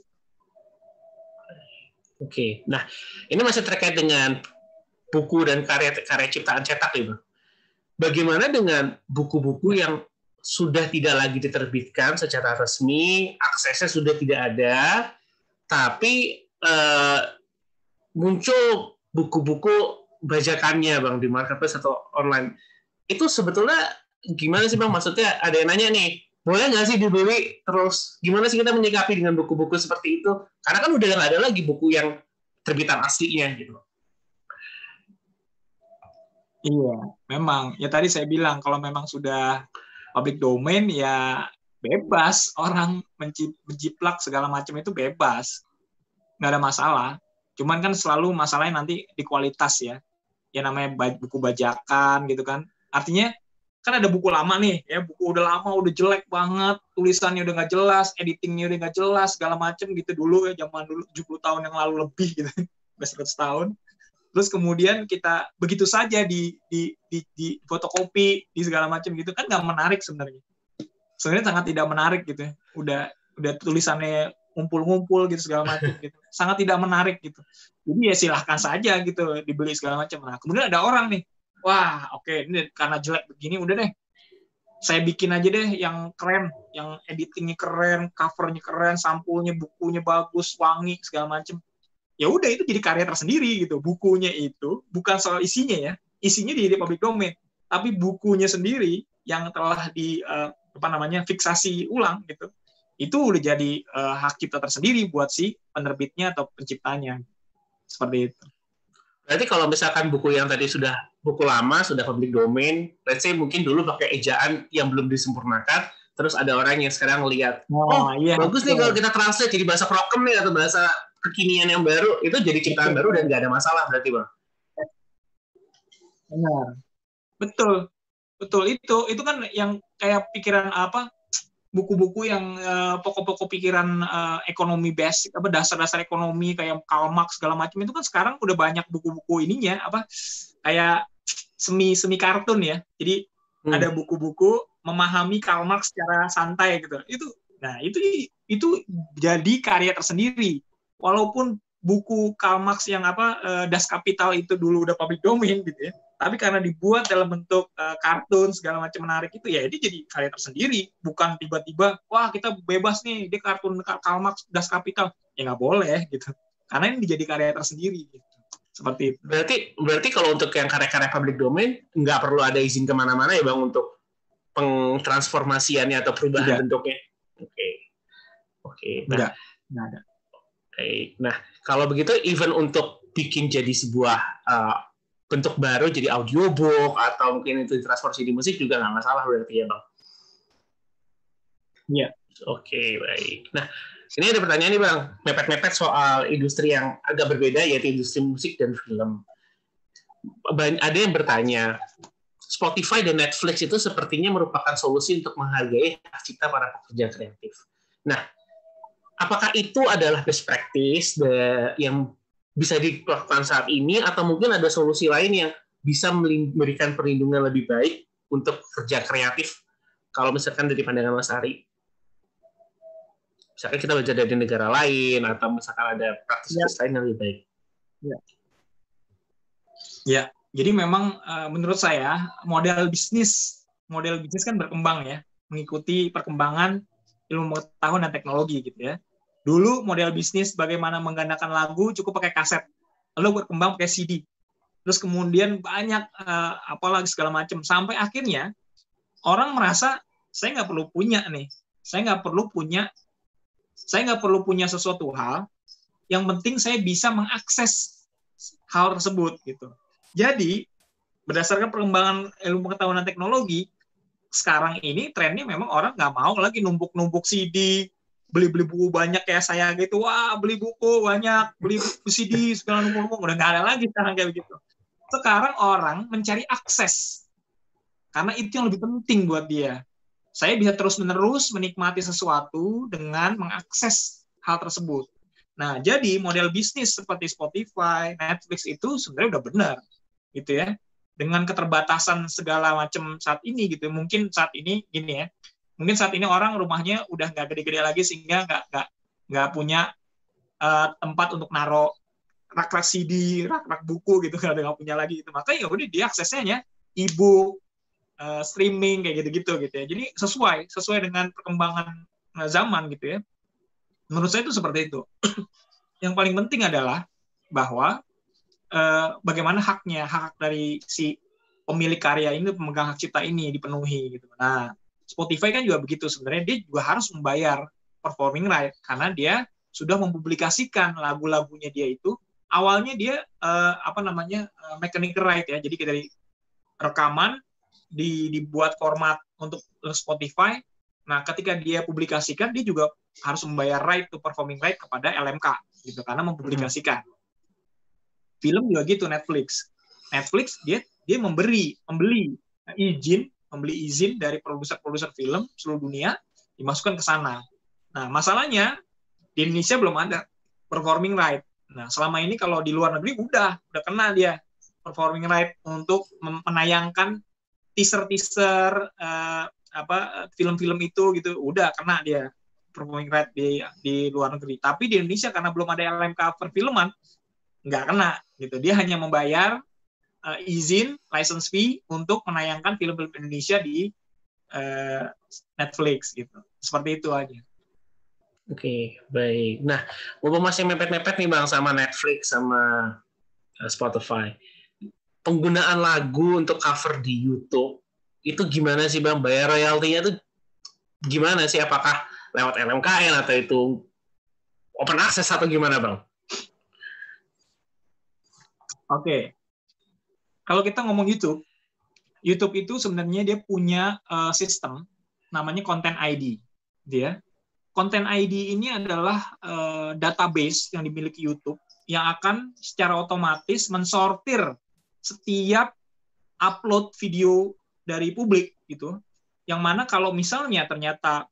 Oke, nah ini masih terkait dengan buku dan karya ciptaan cetak, ya, Bang. Bagaimana dengan buku-buku yang sudah tidak lagi diterbitkan secara resmi, aksesnya sudah tidak ada, tapi muncul buku-buku bajakannya, Bang, di marketplace atau online. Itu sebetulnya gimana sih, Bang? Maksudnya ada yang nanya nih, boleh nggak sih dibeli? Terus gimana sih kita menyikapi dengan buku-buku seperti itu? Karena kan udah nggak ada lagi buku yang terbitan aslinya, gitu. Iya, memang. Ya tadi saya bilang, kalau memang sudah public domain, ya bebas. Orang menjiplak segala macam itu bebas. Nggak ada masalah. Cuman kan selalu masalahnya nanti di kualitas ya. Ya namanya buku bajakan gitu kan. Artinya kan ada buku lama nih, ya buku udah lama, udah jelek banget, tulisannya udah nggak jelas, editingnya udah nggak jelas, segala macem gitu dulu ya, zaman dulu 70 tahun yang lalu lebih gitu, 100 tahun. Terus kemudian kita begitu saja di fotokopi, di segala macam gitu kan nggak menarik sebenarnya. Sebenarnya sangat tidak menarik gitu. Udah tulisannya ngumpul-ngumpul gitu segala macam gitu. Sangat tidak menarik gitu. Jadi ya silahkan saja gitu dibeli segala macam. Nah, kemudian ada orang nih, wah oke, ini karena jelek begini udah deh. Saya bikin aja deh yang keren, yang editingnya keren, covernya keren, sampulnya, bukunya bagus, wangi segala macam. Ya udah itu jadi karya tersendiri gitu. Bukunya itu bukan soal isinya ya. Isinya di public domain, tapi bukunya sendiri yang telah fiksasi ulang gitu. Itu udah jadi hak cipta tersendiri buat si penerbitnya atau penciptanya. Seperti itu. Berarti kalau misalkan buku yang tadi sudah buku lama, sudah public domain, let's say mungkin dulu pakai ejaan yang belum disempurnakan, terus ada orang yang sekarang lihat, iya, bagus nih kalau kita translate jadi bahasa prokem nih atau bahasa kekinian yang baru, itu jadi ciptaan baru dan nggak ada masalah berarti, Bang? Benar. Betul itu kan yang kayak pikiran apa, buku-buku yang pokok-pokok pikiran ekonomi basic, apa dasar-dasar ekonomi kayak Karl Marx segala macam, itu kan sekarang udah banyak buku-buku ininya apa kayak semi kartun ya. Jadi ada buku-buku memahami Karl Marx secara santai gitu. Itu jadi karya tersendiri. Walaupun buku Karl Marx yang Das Kapital itu dulu udah public domain gitu ya. Tapi karena dibuat dalam bentuk kartun segala macam menarik itu, ya ini jadi karya tersendiri. Bukan tiba-tiba, wah kita bebas nih, dia kartun Karl Marx Das Kapital. Ya nggak boleh gitu. Karena ini jadi karya tersendiri gitu. Seperti itu. Berarti kalau untuk yang karya-karya public domain nggak perlu ada izin kemana-mana ya Bang untuk pengtransformasiannya atau perubahan bentuknya? Oke. Nggak ada. Nah, kalau begitu even untuk bikin jadi sebuah bentuk baru, jadi audiobook atau mungkin itu transformasi di musik juga nggak masalah berarti ya Bang? Iya. Oke, baik. Nah, ini ada pertanyaan nih Bang, mepet-mepet soal industri yang agak berbeda, yaitu industri musik dan film. Ada yang bertanya, Spotify dan Netflix itu sepertinya merupakan solusi untuk menghargai hak cipta para pekerja kreatif. Nah, apakah itu adalah best practice yang bisa dilakukan saat ini, atau mungkin ada solusi lain yang bisa memberikan perlindungan lebih baik untuk kerja kreatif, kalau misalkan dari pandangan Mas Ari? Misalkan kita belajar dari negara lain, atau misalkan ada praktis lain yang lebih baik. Ya, jadi memang menurut saya model bisnis kan berkembang ya, mengikuti perkembangan ilmu pengetahuan dan teknologi gitu ya. Dulu model bisnis bagaimana menggandakan lagu cukup pakai kaset, lalu berkembang pakai CD. Terus kemudian banyak apalagi segala macam, sampai akhirnya orang merasa saya nggak perlu punya sesuatu hal, yang penting saya bisa mengakses hal tersebut gitu. Jadi berdasarkan perkembangan ilmu pengetahuan dan teknologi, sekarang ini trennya memang orang nggak mau lagi numpuk CD, beli buku banyak kayak saya gitu, wah beli buku banyak, beli buku CD segala numpuk, udah nggak ada lagi sekarang kayak begitu. Sekarang orang mencari akses, karena itu yang lebih penting buat dia. Saya bisa terus-menerus menikmati sesuatu dengan mengakses hal tersebut. Nah, jadi model bisnis seperti Spotify, Netflix itu sebenarnya udah benar, gitu ya. Dengan keterbatasan segala macam saat ini gitu, mungkin saat ini gini ya, mungkin saat ini orang rumahnya udah nggak gede-gede lagi sehingga nggak punya tempat untuk naruh rak-rak CD, rak-rak buku gitu, nggak punya lagi gitu. Maka ya udah dia aksesnya e-book, streaming kayak gitu ya. Jadi sesuai dengan perkembangan zaman gitu ya. Menurut saya itu seperti itu. Yang paling penting adalah bahwa bagaimana hak dari si pemilik karya ini, pemegang hak cipta ini dipenuhi gitu. Nah, Spotify kan juga begitu sebenarnya, dia juga harus membayar performing right karena dia sudah mempublikasikan lagu-lagunya dia itu. Awalnya dia mechanical right ya. Jadi dari rekaman dibuat format untuk Spotify. Nah, ketika dia publikasikan, dia juga harus membayar right to performing right kepada LMK gitu karena mempublikasikan. Film juga gitu, Netflix. Netflix dia membeli izin dari produser-produser film seluruh dunia dimasukkan ke sana. Nah, masalahnya di Indonesia belum ada performing right. Nah, selama ini kalau di luar negeri udah kena dia performing right untuk menayangkan teaser film-film itu gitu, udah kena dia performing right di luar negeri. Tapi di Indonesia karena belum ada LMK perfilman, nggak kena gitu. Dia hanya membayar izin license fee untuk menayangkan film-film Indonesia di Netflix gitu. Seperti itu aja. Oke, baik. Nah, mumpung masih mepet-mepet nih Bang sama Netflix sama Spotify. Penggunaan lagu untuk cover di YouTube itu gimana sih Bang? Bayar royaltinya tuh gimana sih? Apakah lewat LMKN atau itu open access atau gimana Bang? Oke. Kalau kita ngomong YouTube itu sebenarnya dia punya sistem namanya Content ID. Dia Content ID ini adalah database yang dimiliki YouTube yang akan secara otomatis mensortir setiap upload video dari publik gitu. Yang mana kalau misalnya ternyata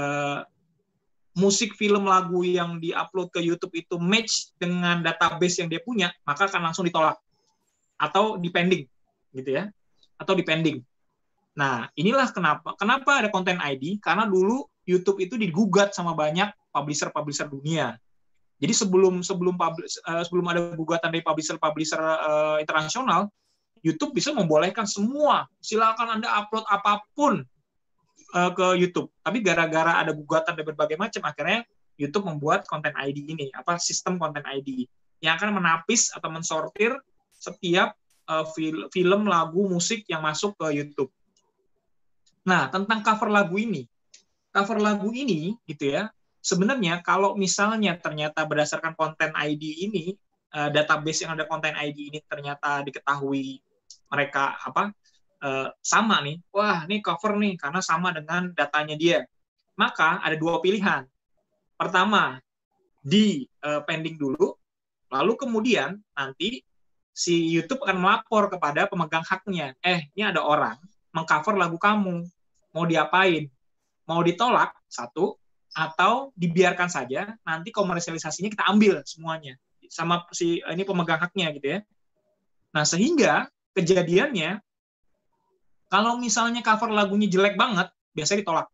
musik, film, lagu yang diupload ke YouTube itu match dengan database yang dia punya, maka akan langsung ditolak atau dipending gitu ya. Atau dipending. Nah, inilah kenapa ada Content ID, karena dulu YouTube itu digugat sama banyak publisher dunia. Jadi sebelum ada gugatan dari publisher internasional, YouTube bisa membolehkan semua, silakan Anda upload apapun ke YouTube. Tapi gara-gara ada gugatan dari berbagai macam, akhirnya YouTube membuat Content ID ini, sistem Content ID yang akan menapis atau mensortir setiap film, lagu, musik yang masuk ke YouTube. Nah, tentang cover lagu ini gitu ya, sebenarnya kalau misalnya ternyata berdasarkan Content ID ini, database yang ada Content ID ini ternyata diketahui mereka sama nih, wah ini cover nih karena sama dengan datanya dia, maka ada dua pilihan. Pertama, di pending dulu, lalu kemudian nanti si YouTube akan melapor kepada pemegang haknya, ini ada orang mengcover lagu kamu, mau diapain? Mau ditolak, satu, atau dibiarkan saja, nanti komersialisasinya kita ambil semuanya, sama si ini pemegang haknya gitu ya. Nah, sehingga kejadiannya, kalau misalnya cover lagunya jelek banget, biasanya ditolak.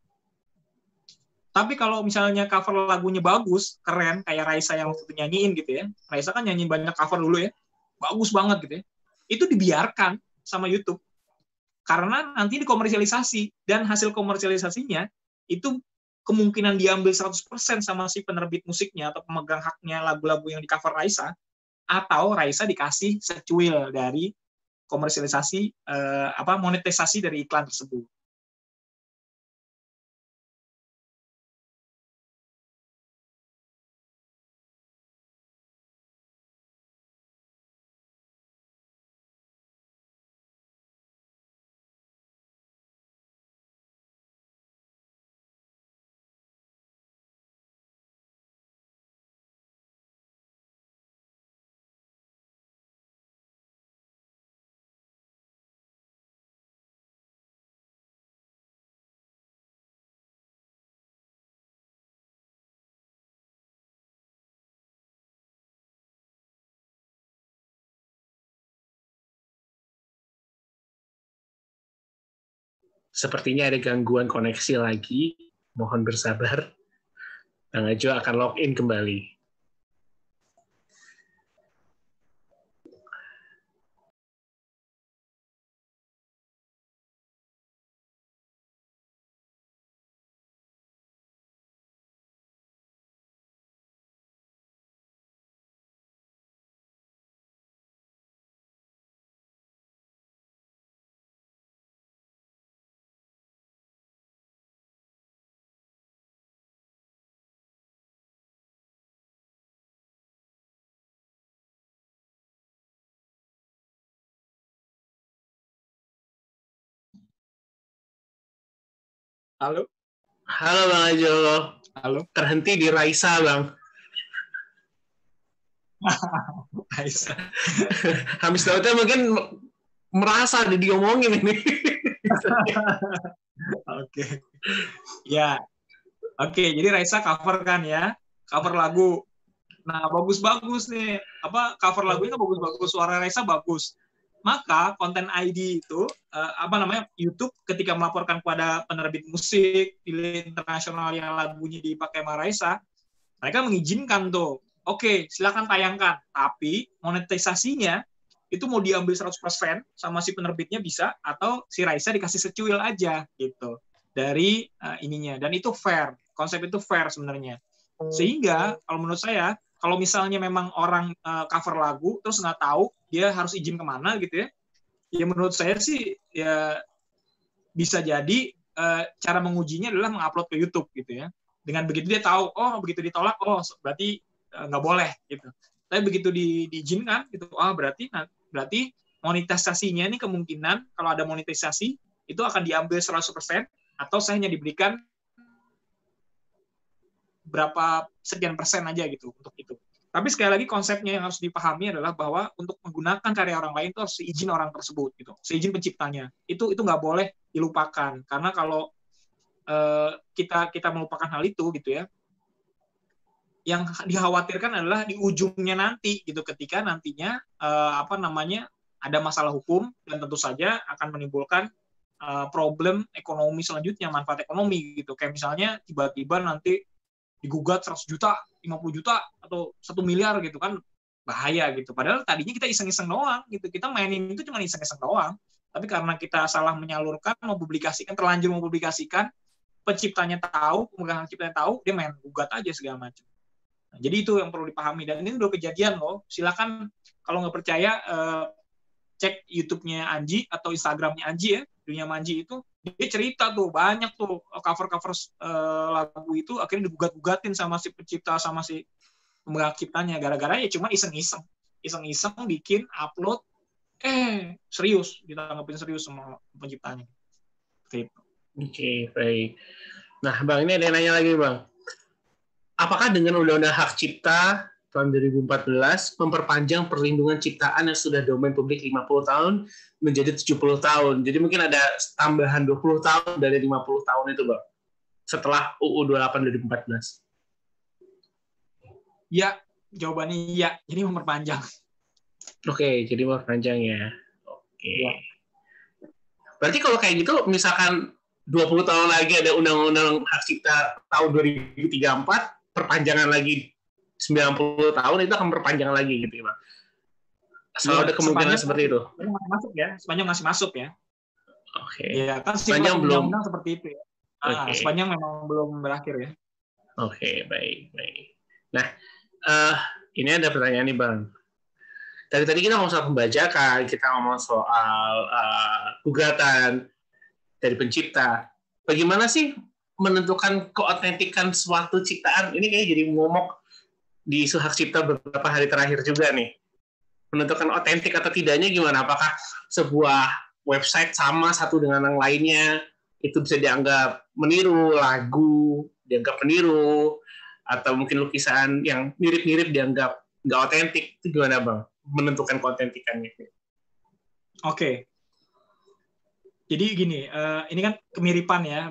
Tapi kalau misalnya cover lagunya bagus, keren, kayak Raisa yang waktu itu nyanyiin gitu ya, Raisa kan nyanyiin banyak cover dulu ya, bagus banget gitu ya, itu dibiarkan sama YouTube. Karena nanti dikomersialisasi, dan hasil komersialisasinya itu kemungkinan diambil 100% sama si penerbit musiknya atau pemegang haknya lagu-lagu yang di cover Raisa, atau Raisa dikasih secuil dari komersialisasi monetisasi dari iklan tersebut. Sepertinya ada gangguan koneksi lagi. Mohon bersabar. Bang Ajo akan login kembali. Halo? Halo Bang Ajo. Halo? Terhenti di Raisa, Bang. Raisa. Hamis Daudnya mungkin merasa diomongin ini. Oke. Ya. Oke, jadi Raisa cover kan ya. Cover lagu. Nah, bagus-bagus nih. Cover lagunya bagus-bagus, suara Raisa bagus. Maka konten ID itu YouTube ketika melaporkan kepada penerbit musik di internasional yang lagunya dipakai sama Raisa, mereka mengizinkan tuh. Oke, silakan tayangkan. Tapi monetisasinya itu mau diambil 100% sama si penerbitnya bisa, atau si Raisa dikasih secuil aja gitu dari ininya. Dan itu fair. Konsep itu fair sebenarnya. Sehingga kalau menurut saya, kalau misalnya memang orang cover lagu terus nggak tahu dia harus izin kemana gitu ya, ya menurut saya sih ya bisa jadi cara mengujinya adalah mengupload ke YouTube gitu ya. Dengan begitu dia tahu, oh begitu ditolak, oh berarti nggak boleh gitu. Tapi begitu diizinkan gitu, berarti monetisasinya ini kemungkinan kalau ada monetisasi itu akan diambil 100% atau saya hanya diberikan berapa sekian persen aja gitu untuk itu. Tapi sekali lagi konsepnya yang harus dipahami adalah bahwa untuk menggunakan karya orang lain itu harus seizin orang tersebut gitu, seizin penciptanya. Itu nggak boleh dilupakan, karena kalau kita melupakan hal itu gitu ya, yang dikhawatirkan adalah di ujungnya nanti gitu, ketika nantinya ada masalah hukum dan tentu saja akan menimbulkan problem ekonomi selanjutnya, manfaat ekonomi gitu. Kayak misalnya tiba-tiba nanti digugat 100 juta, 50 juta, atau 1 miliar gitu kan, bahaya gitu. Padahal tadinya kita iseng-iseng doang gitu. Kita mainin itu cuma iseng-iseng doang. Tapi karena kita salah menyalurkan, terlanjur mempublikasikan, penciptanya tahu, pemegang hak ciptanya tahu, dia main gugat aja segala macam. Nah, jadi itu yang perlu dipahami. Dan ini udah kejadian loh. Silakan kalau nggak percaya, cek YouTube-nya Anji atau Instagram-nya Anji ya, Dunia Manji itu. Dia cerita tuh banyak tuh cover-cover lagu itu akhirnya digugat-gugatin sama si pencipta, sama si pemegang ciptanya, gara-gara ya cuma iseng-iseng bikin upload, serius ditanggapin serius sama penciptanya. Oke, baik. Nah, Bang, ini ada yang nanya lagi, Bang. Apakah dengan Undang-Undang Hak Cipta tahun 2014 memperpanjang perlindungan ciptaan yang sudah domain publik 50 tahun menjadi 70 tahun. Jadi mungkin ada tambahan 20 tahun dari 50 tahun itu, Bang. Setelah UU 28 2014. Ya, jawabannya ya. Jadi memperpanjang. Oke, jadi memperpanjang ya. Oke. Ya. Berarti kalau kayak gitu, misalkan 20 tahun lagi ada Undang-Undang Hak Cipta tahun 2034, perpanjangan lagi 90 tahun itu akan perpanjangan lagi gitu ya, Bang. Asal ada kemungkinan seperti itu. Masuk ya, sepanjang masih masuk ya. Oke. Ya kan sepanjang belum seperti itu ya. Sepanjang memang belum berakhir ya. Oke, baik. Nah, ini ada pertanyaan nih, Bang. Tadi kita ngomong soal pembajakan, kita ngomong soal gugatan dari pencipta. Bagaimana sih menentukan keotentikan suatu ciptaan? Ini kayak jadi momok di isu hak cipta beberapa hari terakhir juga nih. Menentukan otentik atau tidaknya gimana? Apakah sebuah website sama satu dengan yang lainnya itu bisa dianggap meniru lagu, dianggap meniru, atau mungkin lukisan yang mirip-mirip dianggap nggak otentik? Itu gimana, Bang? Menentukan keotentikannya. Oke. Jadi gini, ini kan kemiripan ya.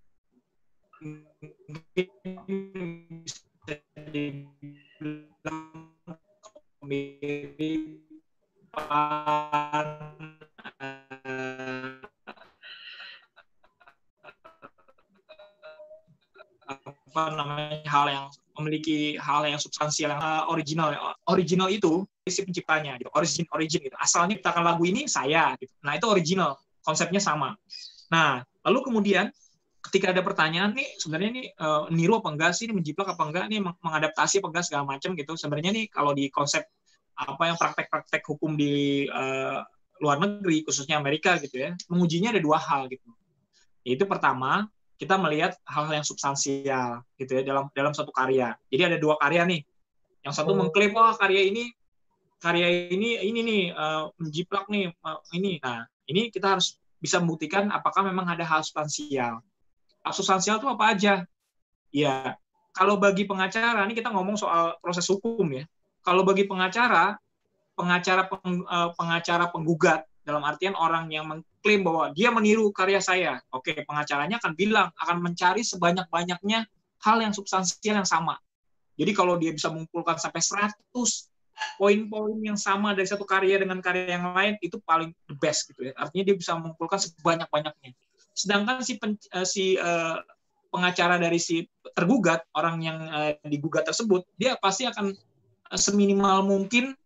Hal yang memiliki hal yang substansial, yang original itu si penciptanya gitu, origin gitu. Asalnya ciptakan lagu ini saya gitu. Nah, itu original, konsepnya sama. Nah, lalu kemudian ketika ada pertanyaan nih, sebenarnya nih niru apa enggak sih, menjiplak apa enggak nih, mengadaptasi apa enggak segala macam gitu. Sebenarnya nih kalau di konsep yang praktek-praktek hukum di luar negeri, khususnya Amerika gitu ya, mengujinya ada dua hal gitu. Yaitu pertama, kita melihat hal-hal yang substansial gitu ya dalam satu karya. Jadi ada dua karya nih. Yang satu mengklaim karya ini nih menjiplak nih ini. Nah, ini kita harus bisa membuktikan apakah memang ada hal substansial. Hal substansial itu apa aja? Ya, kalau bagi pengacara ini kita ngomong soal proses hukum ya. Kalau bagi pengacara penggugat, dalam artian orang yang mengklaim bahwa dia meniru karya saya, oke, pengacaranya akan mencari sebanyak-banyaknya hal yang substansial yang sama. Jadi kalau dia bisa mengumpulkan sampai 100 poin-poin yang sama dari satu karya dengan karya yang lain, itu paling the best gitu ya. Artinya dia bisa mengumpulkan sebanyak-banyaknya. Sedangkan pengacara dari si tergugat, orang yang digugat tersebut, dia pasti akan seminimal mungkin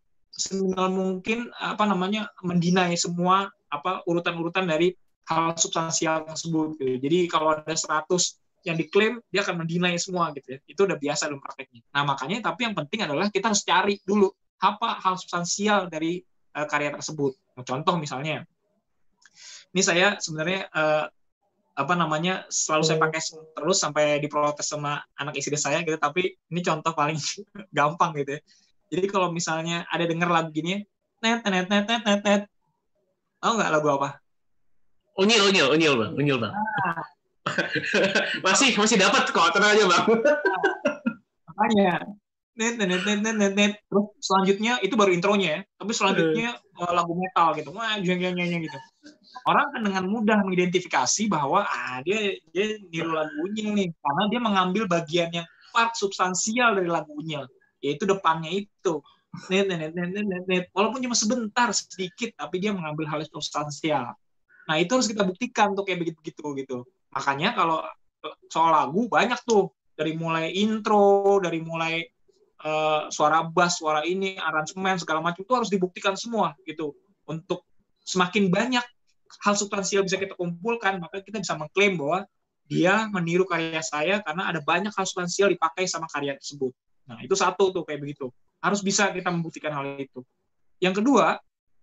mendinai semua urutan-urutan dari hal substansial tersebut gitu. Jadi kalau ada 100 yang diklaim, dia akan mendinai semua gitu ya. Itu udah biasa dalam prakteknya. Nah, makanya tapi yang penting adalah kita harus cari dulu apa hal substansial dari karya tersebut. Contoh misalnya, ini saya sebenarnya selalu saya pakai terus sampai diprotes sama anak istri saya gitu, tapi ini contoh paling gampang gitu ya. Jadi kalau misalnya ada denger lagu gini, net. Tahu nggak lagu apa? Unyil bang. Nah. masih dapat kok, tenang aja bang. Makanya net. Terus selanjutnya itu baru intronya ya, tapi selanjutnya lagu metal gitu, gitu. Orang kan dengan mudah mengidentifikasi bahwa dia niru lagu Unyil nih, karena dia mengambil bagian yang part substansial dari lagu Unyil, yaitu depannya itu net. Walaupun cuma sebentar sedikit, tapi dia mengambil hal substansial. Nah, itu harus kita buktikan tuh kayak begitu gitu. Makanya kalau soal lagu banyak tuh, dari mulai intro, dari mulai suara bass, suara ini, aransemen segala macam itu harus dibuktikan semua gitu. Untuk semakin banyak hal substansial bisa kita kumpulkan, maka kita bisa mengklaim bahwa dia meniru karya saya karena ada banyak hal substansial dipakai sama karya tersebut. Nah, itu satu tuh kayak begitu. Harus bisa kita membuktikan hal itu. Yang kedua,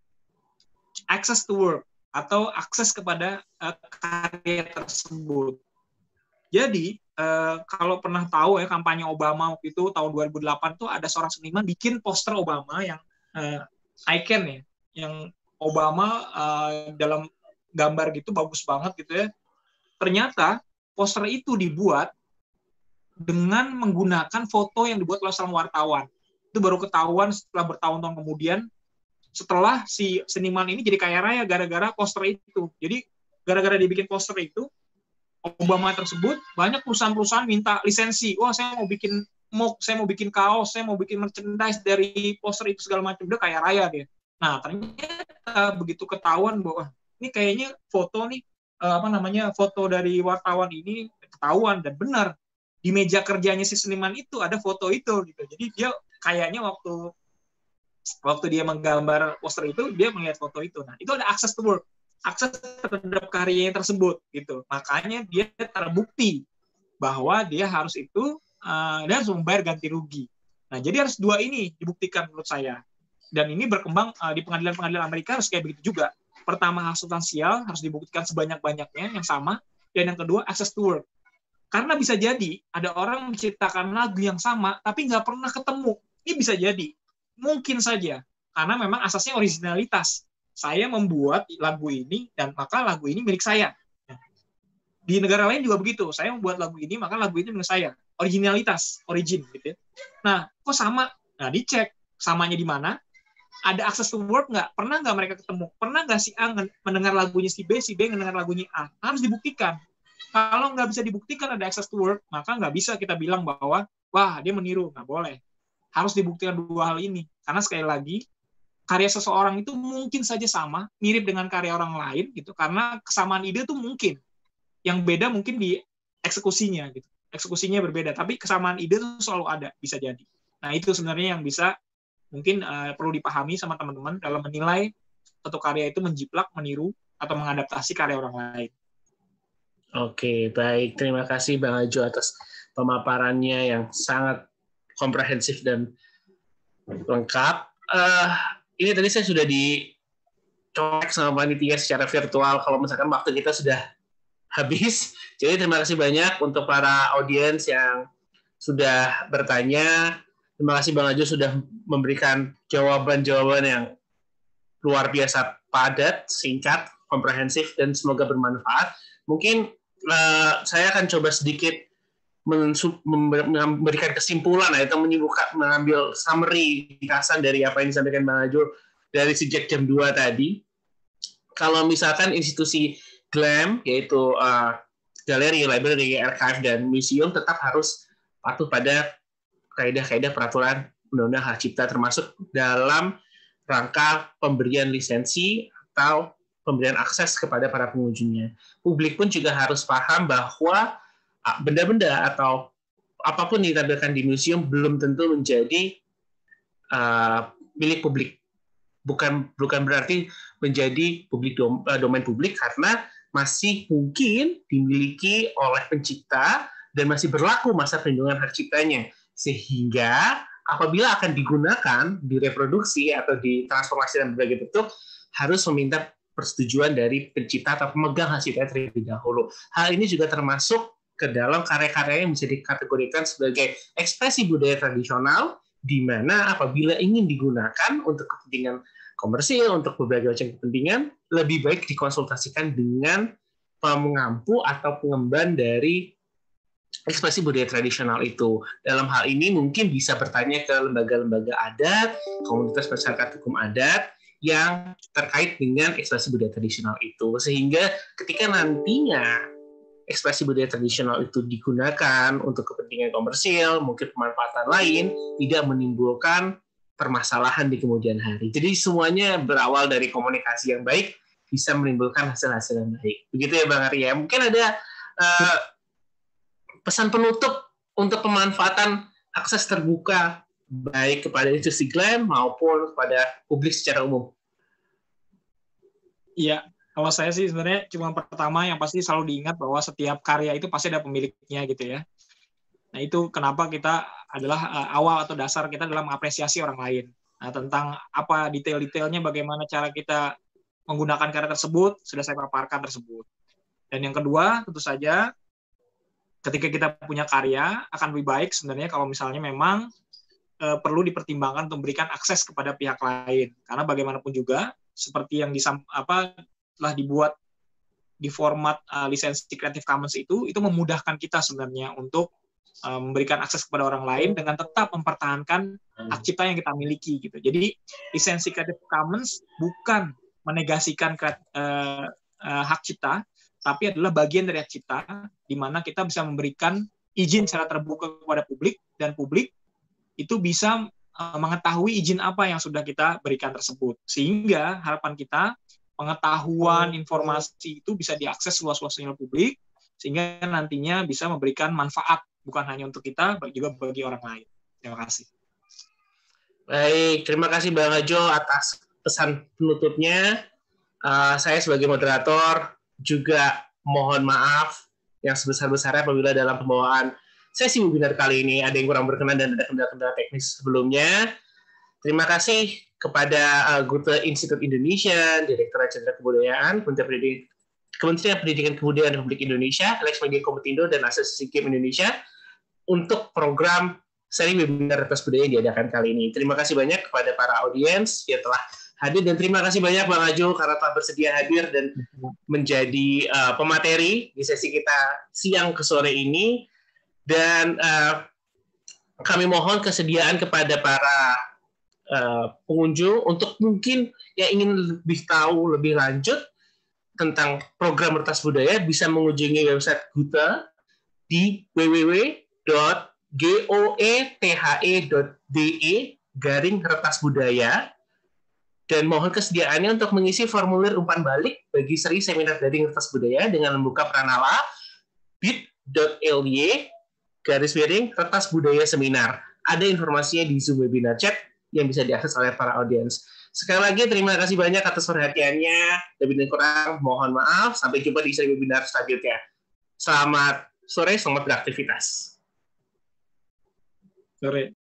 access to work atau akses kepada karya tersebut. Jadi, kalau pernah tahu ya kampanye Obama waktu itu tahun 2008 tuh ada seorang seniman bikin poster Obama yang icon ya, yang Obama dalam gambar gitu bagus banget gitu ya. Ternyata poster itu dibuat dengan menggunakan foto yang dibuat oleh seorang wartawan. Itu baru ketahuan setelah bertahun-tahun kemudian, setelah si seniman ini jadi kaya raya gara-gara poster itu. Jadi gara-gara dibikin poster itu, Obama tersebut, banyak perusahaan-perusahaan minta lisensi. Wah, saya mau bikin mug, saya mau bikin kaos, saya mau bikin merchandise dari poster itu segala macam. Udah kaya raya dia. Nah, ternyata begitu ketahuan bahwa ini kayaknya foto nih, foto dari wartawan ini ketahuan dan benar. Di meja kerjanya si seniman itu ada foto itu gitu. Jadi dia kayaknya waktu dia menggambar poster itu, dia melihat foto itu. Nah, itu ada access to work, akses terhadap karyanya tersebut gitu. Makanya dia terbukti bahwa dia harus dia harus membayar ganti rugi. Nah, jadi harus dua ini dibuktikan menurut saya. Dan ini berkembang di pengadilan-pengadilan Amerika harus kayak begitu juga. Pertama, hal substansial harus dibuktikan sebanyak-banyaknya yang sama, dan yang kedua access to work. Karena bisa jadi ada orang menciptakan lagu yang sama tapi nggak pernah ketemu. Ini bisa jadi. Mungkin saja. Karena memang asasnya originalitas. Saya membuat lagu ini dan maka lagu ini milik saya. Di negara lain juga begitu. Saya membuat lagu ini maka lagu ini milik saya. Originalitas, origin gitu ya. Nah, kok sama? Nah, dicek samanya di mana? Ada access to work nggak? Pernah nggak mereka ketemu? Pernah nggak si A mendengar lagunya si B mendengar lagunya A? Harus dibuktikan. Kalau nggak bisa dibuktikan ada access to work, maka nggak bisa kita bilang bahwa, wah, dia meniru. Nggak boleh. Harus dibuktikan dua hal ini. Karena sekali lagi, karya seseorang itu mungkin saja sama, mirip dengan karya orang lain, gitu. Karena kesamaan ide itu mungkin. Yang beda mungkin di eksekusinya, gitu. Eksekusinya berbeda, tapi kesamaan ide itu selalu ada, bisa jadi. Nah, itu sebenarnya yang bisa mungkin perlu dipahami sama teman-teman dalam menilai satu karya itu menjiplak, meniru, atau mengadaptasi karya orang lain. Oke, baik. Terima kasih Bang Ajo atas pemaparannya yang sangat komprehensif dan lengkap. Ini tadi saya sudah dicek sama panitia secara virtual kalau misalkan waktu kita sudah habis. Jadi terima kasih banyak untuk para audiens yang sudah bertanya. Terima kasih Bang Ajo sudah memberikan jawaban-jawaban yang luar biasa padat, singkat, komprehensif, dan semoga bermanfaat. Mungkin saya akan coba sedikit memberikan kesimpulan atau mengambil summary ringkasan dari apa yang disampaikan Bang Ajo dari sejak jam 2 tadi. Kalau misalkan institusi GLAM, yaitu galeri, library, archive, dan museum tetap harus patuh pada kaidah-kaidah peraturan undang-undang hak cipta, termasuk dalam rangka pemberian lisensi atau pemberian akses kepada para pengunjungnya. Publik pun juga harus paham bahwa benda-benda atau apapun yang ditampilkan di museum belum tentu menjadi milik publik. Bukan berarti menjadi domain publik, karena masih mungkin dimiliki oleh pencipta dan masih berlaku masa perlindungan hak ciptanya. Sehingga apabila akan digunakan, direproduksi atau ditransformasi dalam berbagai bentuk, harus meminta persetujuan dari pencipta atau pemegang hak cipta terlebih dahulu. Hal ini juga termasuk ke dalam karya-karya yang bisa dikategorikan sebagai ekspresi budaya tradisional, di mana apabila ingin digunakan untuk kepentingan komersil, untuk berbagai macam kepentingan, lebih baik dikonsultasikan dengan pengampu atau pengemban dari ekspresi budaya tradisional itu. Dalam hal ini mungkin bisa bertanya ke lembaga-lembaga adat, komunitas masyarakat hukum adat, yang terkait dengan ekspresi budaya tradisional itu. Sehingga ketika nantinya ekspresi budaya tradisional itu digunakan untuk kepentingan komersil, mungkin pemanfaatan lain, tidak menimbulkan permasalahan di kemudian hari. Jadi semuanya berawal dari komunikasi yang baik, bisa menimbulkan hasil-hasil yang baik. Begitu ya Bang Arya. Mungkin ada pesan penutup untuk pemanfaatan akses terbuka, baik kepada institusi GLAM maupun kepada publik secara umum. Iya, kalau saya sih sebenarnya cuma pertama yang pasti selalu diingat bahwa setiap karya itu pasti ada pemiliknya gitu ya. Nah itu kenapa kita adalah awal atau dasar kita dalam mengapresiasi orang lain. Nah tentang apa detail-detailnya, bagaimana cara kita menggunakan karya tersebut, sudah saya paparkan tersebut. Dan yang kedua, tentu saja ketika kita punya karya, akan lebih baik sebenarnya kalau misalnya memang perlu dipertimbangkan untuk memberikan akses kepada pihak lain. Karena bagaimanapun juga, seperti yang telah dibuat di format lisensi Creative Commons itu memudahkan kita sebenarnya untuk memberikan akses kepada orang lain dengan tetap mempertahankan hak cipta yang kita miliki gitu. Jadi lisensi Creative Commons bukan menegasikan hak cipta, tapi adalah bagian dari hak cipta di mana kita bisa memberikan izin secara terbuka kepada publik, dan publik itu bisa mengetahui izin apa yang sudah kita berikan tersebut. Sehingga harapan kita pengetahuan informasi itu bisa diakses luas-luasnya oleh publik, sehingga nantinya bisa memberikan manfaat bukan hanya untuk kita, juga bagi orang lain. Terima kasih. Baik, terima kasih Bang Ajo atas pesan penutupnya. Saya sebagai moderator juga mohon maaf yang sebesar-besarnya apabila dalam pembawaan sesi webinar kali ini ada yang kurang berkenan dan ada kendala-kendala teknis sebelumnya. Terima kasih kepada Goethe Institut Indonesia, Direktorat Jenderal Kebudayaan, Kementerian Pendidikan Kebudayaan Republik Indonesia, Alex Media Komputindo, dan Asosiasi Game Indonesia untuk program seri webinar Retas Budaya yang diadakan kali ini. Terima kasih banyak kepada para audiens yang telah hadir, dan terima kasih banyak Bang Ajo karena telah bersedia hadir dan menjadi pemateri di sesi kita siang ke sore ini. Dan kami mohon kesediaan kepada para pengunjung untuk mungkin yang ingin lebih tahu lebih lanjut tentang program Retas Budaya bisa mengunjungi website Goethe di www.goethe.de/retasbudaya, dan mohon kesediaannya untuk mengisi formulir umpan balik bagi seri seminar daring Retas Budaya dengan membuka pranala bit.ly/Retas Budaya Seminar. Ada informasinya di Zoom Webinar Chat yang bisa diakses oleh para audiens. Sekali lagi terima kasih banyak atas perhatiannya. Lebih dan kurang mohon maaf. Sampai jumpa di seri webinar selanjutnya. Selamat sore, selamat beraktivitas. Sore.